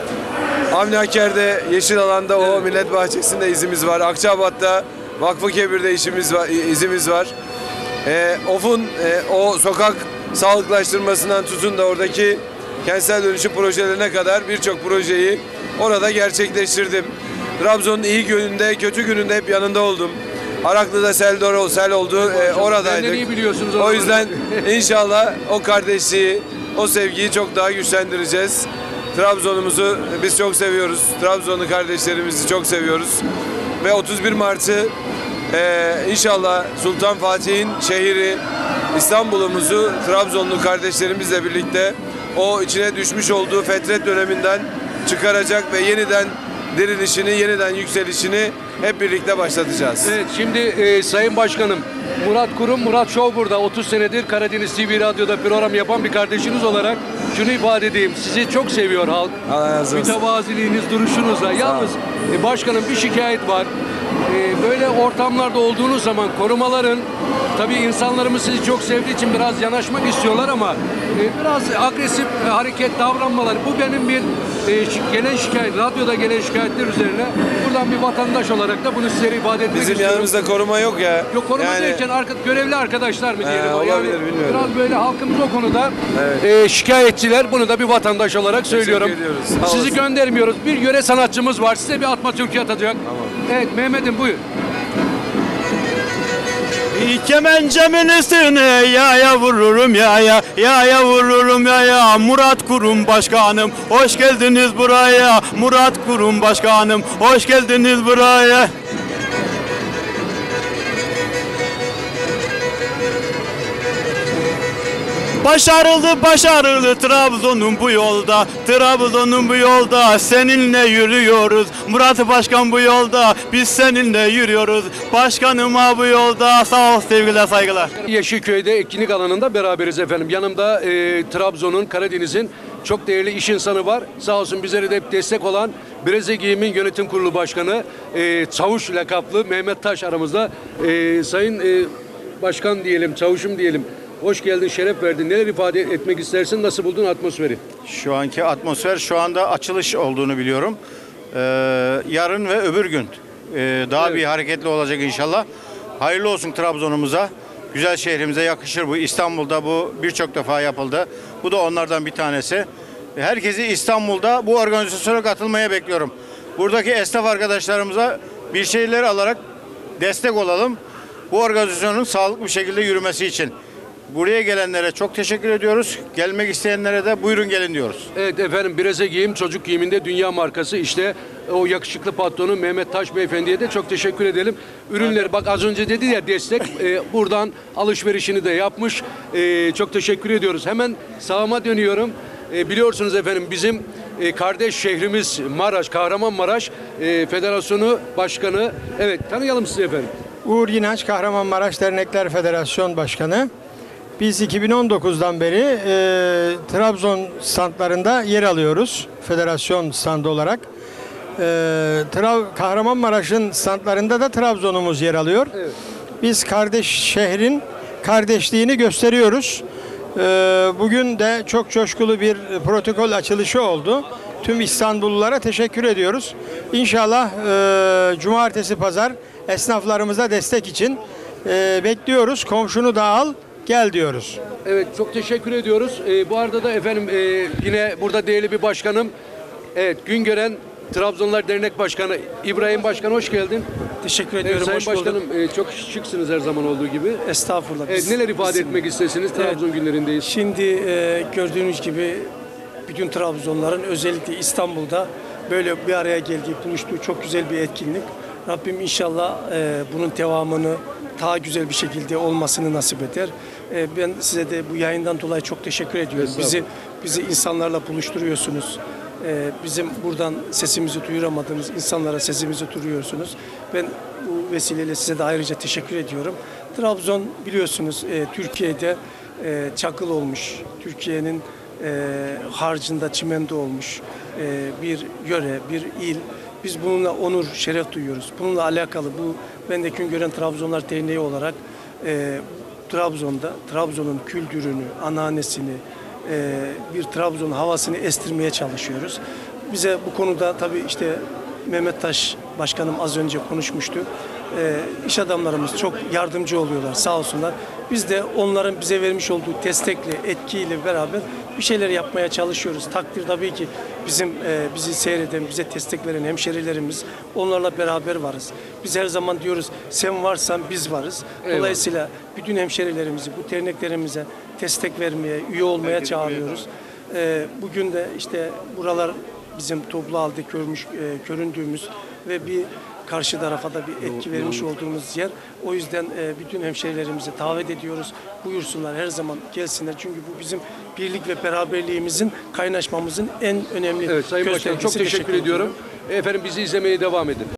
Avni Aker'de Yeşil Alan'da o Millet Bahçesi'nde izimiz var. Akçabat'ta Vakfı Kebir'de işimiz var, izimiz var. E, Of'un e, o sokak sağlıklaştırmasından tutun da oradaki kentsel dönüşüm projelerine kadar birçok projeyi orada gerçekleştirdim. Trabzon'un iyi gününde, kötü gününde hep yanında oldum. Araklı'da sel, doğru, sel oldu, e, oradaydık. Benden iyi biliyorsunuz o O zaman. yüzden inşallah o kardeşliği, o sevgiyi çok daha güçlendireceğiz. Trabzon'umuzu biz çok seviyoruz. Trabzonlu kardeşlerimizi çok seviyoruz. Ve otuz bir Mart'ı e, inşallah Sultan Fatih'in şehri İstanbul'umuzu Trabzonlu kardeşlerimizle birlikte o içine düşmüş olduğu fetret döneminden çıkaracak ve yeniden dirilişini, yeniden yükselişini hep birlikte başlatacağız. Evet, şimdi e, Sayın Başkanım, Murat Kurum, Murat Show burada. otuz senedir Karadeniz T V Radyo'da program yapan bir kardeşiniz olarak şunu ifade edeyim. Sizi çok seviyor halk. Allah razı olsun. Mütevaziliğiniz, duruşunuzla. Yalnız e, başkanım bir şikayet var. E, böyle ortamlarda olduğunuz zaman korumaların, tabii insanlarımız sizi çok sevdiği için biraz yanaşmak istiyorlar ama e, biraz agresif e, hareket davranmaları. Bu benim bir e, şi- gelen şikayet, radyoda gelen şikayetler üzerine buradan bir vatandaş olarak da bunu size ifade etmek Bizim istiyorum. yanımızda koruma yok ya. Yok koruma Yani- derken arka, görevli arkadaşlar mı He, diyelim? olabilir, bilmiyorum. Biraz böyle halkımız o konuda e, şikayetçiler. Bunu da bir vatandaş olarak söylüyorum. ediyoruz. Sağ Sizi olasın. göndermiyoruz. Bir yöre sanatçımız var. Size bir atma türkü atacak. Evet Mehmet'im buyur. Kemencemin üstüne yaya vururum yaya, yaya vururum yaya. Murat Kurum Başkanım, hoş geldiniz buraya. Murat Kurum Başkanım, hoş geldiniz buraya. Başarılı başarılı Trabzon'un bu yolda, Trabzon'un bu yolda seninle yürüyoruz. Murat Başkan bu yolda, biz seninle yürüyoruz. Başkanıma bu yolda, sağ ol sevgiler saygılar. Yeşilköy'de etkinlik alanında beraberiz efendim. Yanımda e, Trabzon'un, Karadeniz'in çok değerli iş insanı var. Sağ olsun bizlere de hep destek olan Breze Giyim'in yönetim kurulu başkanı, e, Çavuş lakaplı Mehmet Taş aramızda. E, sayın e, Başkan diyelim, Çavuşum diyelim. Hoş geldin, şeref verdin. Neler ifade etmek istersin? Nasıl buldun atmosferi? Şu anki atmosfer şu anda açılış olduğunu biliyorum. Ee, yarın ve öbür gün ee, daha bir hareketli olacak inşallah. Hayırlı olsun Trabzon'umuza. Güzel şehrimize yakışır bu. İstanbul'da bu birçok defa yapıldı. Bu da onlardan bir tanesi. Herkesi İstanbul'da bu organizasyona katılmaya bekliyorum. Buradaki esnaf arkadaşlarımıza bir şeyler alarak destek olalım. Bu organizasyonun sağlıklı bir şekilde yürümesi için. Buraya gelenlere çok teşekkür ediyoruz. Gelmek isteyenlere de buyurun gelin diyoruz. Evet efendim, Breze Giyim çocuk giyiminde dünya markası. İşte o yakışıklı patronu Mehmet Taş Beyefendi'ye de çok teşekkür edelim. Ürünleri bak az önce dedi ya destek, e, buradan alışverişini de yapmış. E, çok teşekkür ediyoruz. Hemen sağıma dönüyorum. E, biliyorsunuz efendim bizim e, kardeş şehrimiz Maraş, Kahramanmaraş e, Federasyonu Başkanı. Evet, tanıyalım sizi efendim. Uğur Yinanç, Kahramanmaraş Dernekler Federasyon Başkanı. Biz iki bin on dokuzdan beri e, Trabzon standlarında yer alıyoruz. Federasyon standı olarak. E, Tra- Kahramanmaraş'ın standlarında da Trabzon'umuz yer alıyor. Evet. Biz kardeş şehrin kardeşliğini gösteriyoruz. E, bugün de çok coşkulu bir protokol açılışı oldu. Tüm İstanbullulara teşekkür ediyoruz. İnşallah e, cumartesi pazar esnaflarımıza destek için e, bekliyoruz. Komşunu da al, gel diyoruz. Evet, çok teşekkür ediyoruz. Ee, bu arada da efendim e, yine burada değerli bir başkanım. Evet, Güngören Trabzonlar Dernek Başkanı İbrahim Başkan, hoş geldin. Teşekkür Evet, ediyorum. Sayın hoş bulduk. Başkanım e, çok şıksınız her zaman olduğu gibi. Estağfurullah. Evet, Biz- neler ifade biz- etmek istersiniz? Trabzon Evet. günlerindeyiz. Şimdi e, gördüğünüz gibi bütün Trabzonların özellikle İstanbul'da böyle bir araya geldiği, buluştuğu çok güzel bir etkinlik. Rabbim inşallah e, bunun devamını daha güzel bir şekilde olmasını nasip eder. E, ben size de bu yayından dolayı çok teşekkür ediyorum. Bizi bizi insanlarla buluşturuyorsunuz. E, bizim buradan sesimizi duyuramadığımız insanlara sesimizi duyuruyorsunuz. Ben bu vesileyle size de ayrıca teşekkür ediyorum. Trabzon biliyorsunuz e, Türkiye'de e, çakıl olmuş. Türkiye'nin e, harcında çimento olmuş e, bir yöre, bir il. Biz bununla onur, şeref duyuyoruz. Bununla alakalı bu Bendeki Güngören Trabzonlar Derneği olarak e, Trabzon'da Trabzon'un kültürünü, ananesini, e, bir Trabzon havasını estirmeye çalışıyoruz. Bize bu konuda tabii işte Mehmet Taş Başkanım az önce konuşmuştu. E, iş adamlarımız çok yardımcı oluyorlar sağ olsunlar. Biz de onların bize vermiş olduğu destekle, etkiyle beraber bir şeyler yapmaya çalışıyoruz. Takdir tabii ki bizim e, bizi seyreden, bize destek veren hemşerilerimiz, onlarla beraber varız. Biz her zaman diyoruz sen varsan biz varız. Dolayısıyla bütün hemşerilerimizi, bu derneklerimize destek vermeye, üye olmaya çağırıyoruz. E, bugün de işte buralar bizim toplu halde görmüş, e, göründüğümüz ve bir karşı tarafa da bir etki vermiş olduğumuz yer. O yüzden e, bütün hemşehrilerimizi davet ediyoruz. Buyursunlar, her zaman gelsinler. Çünkü bu bizim birlik ve beraberliğimizin, kaynaşmamızın en önemli Evet Sayın Başkanım, çok teşekkür, teşekkür ediyorum. Efendim bizi izlemeye devam edin.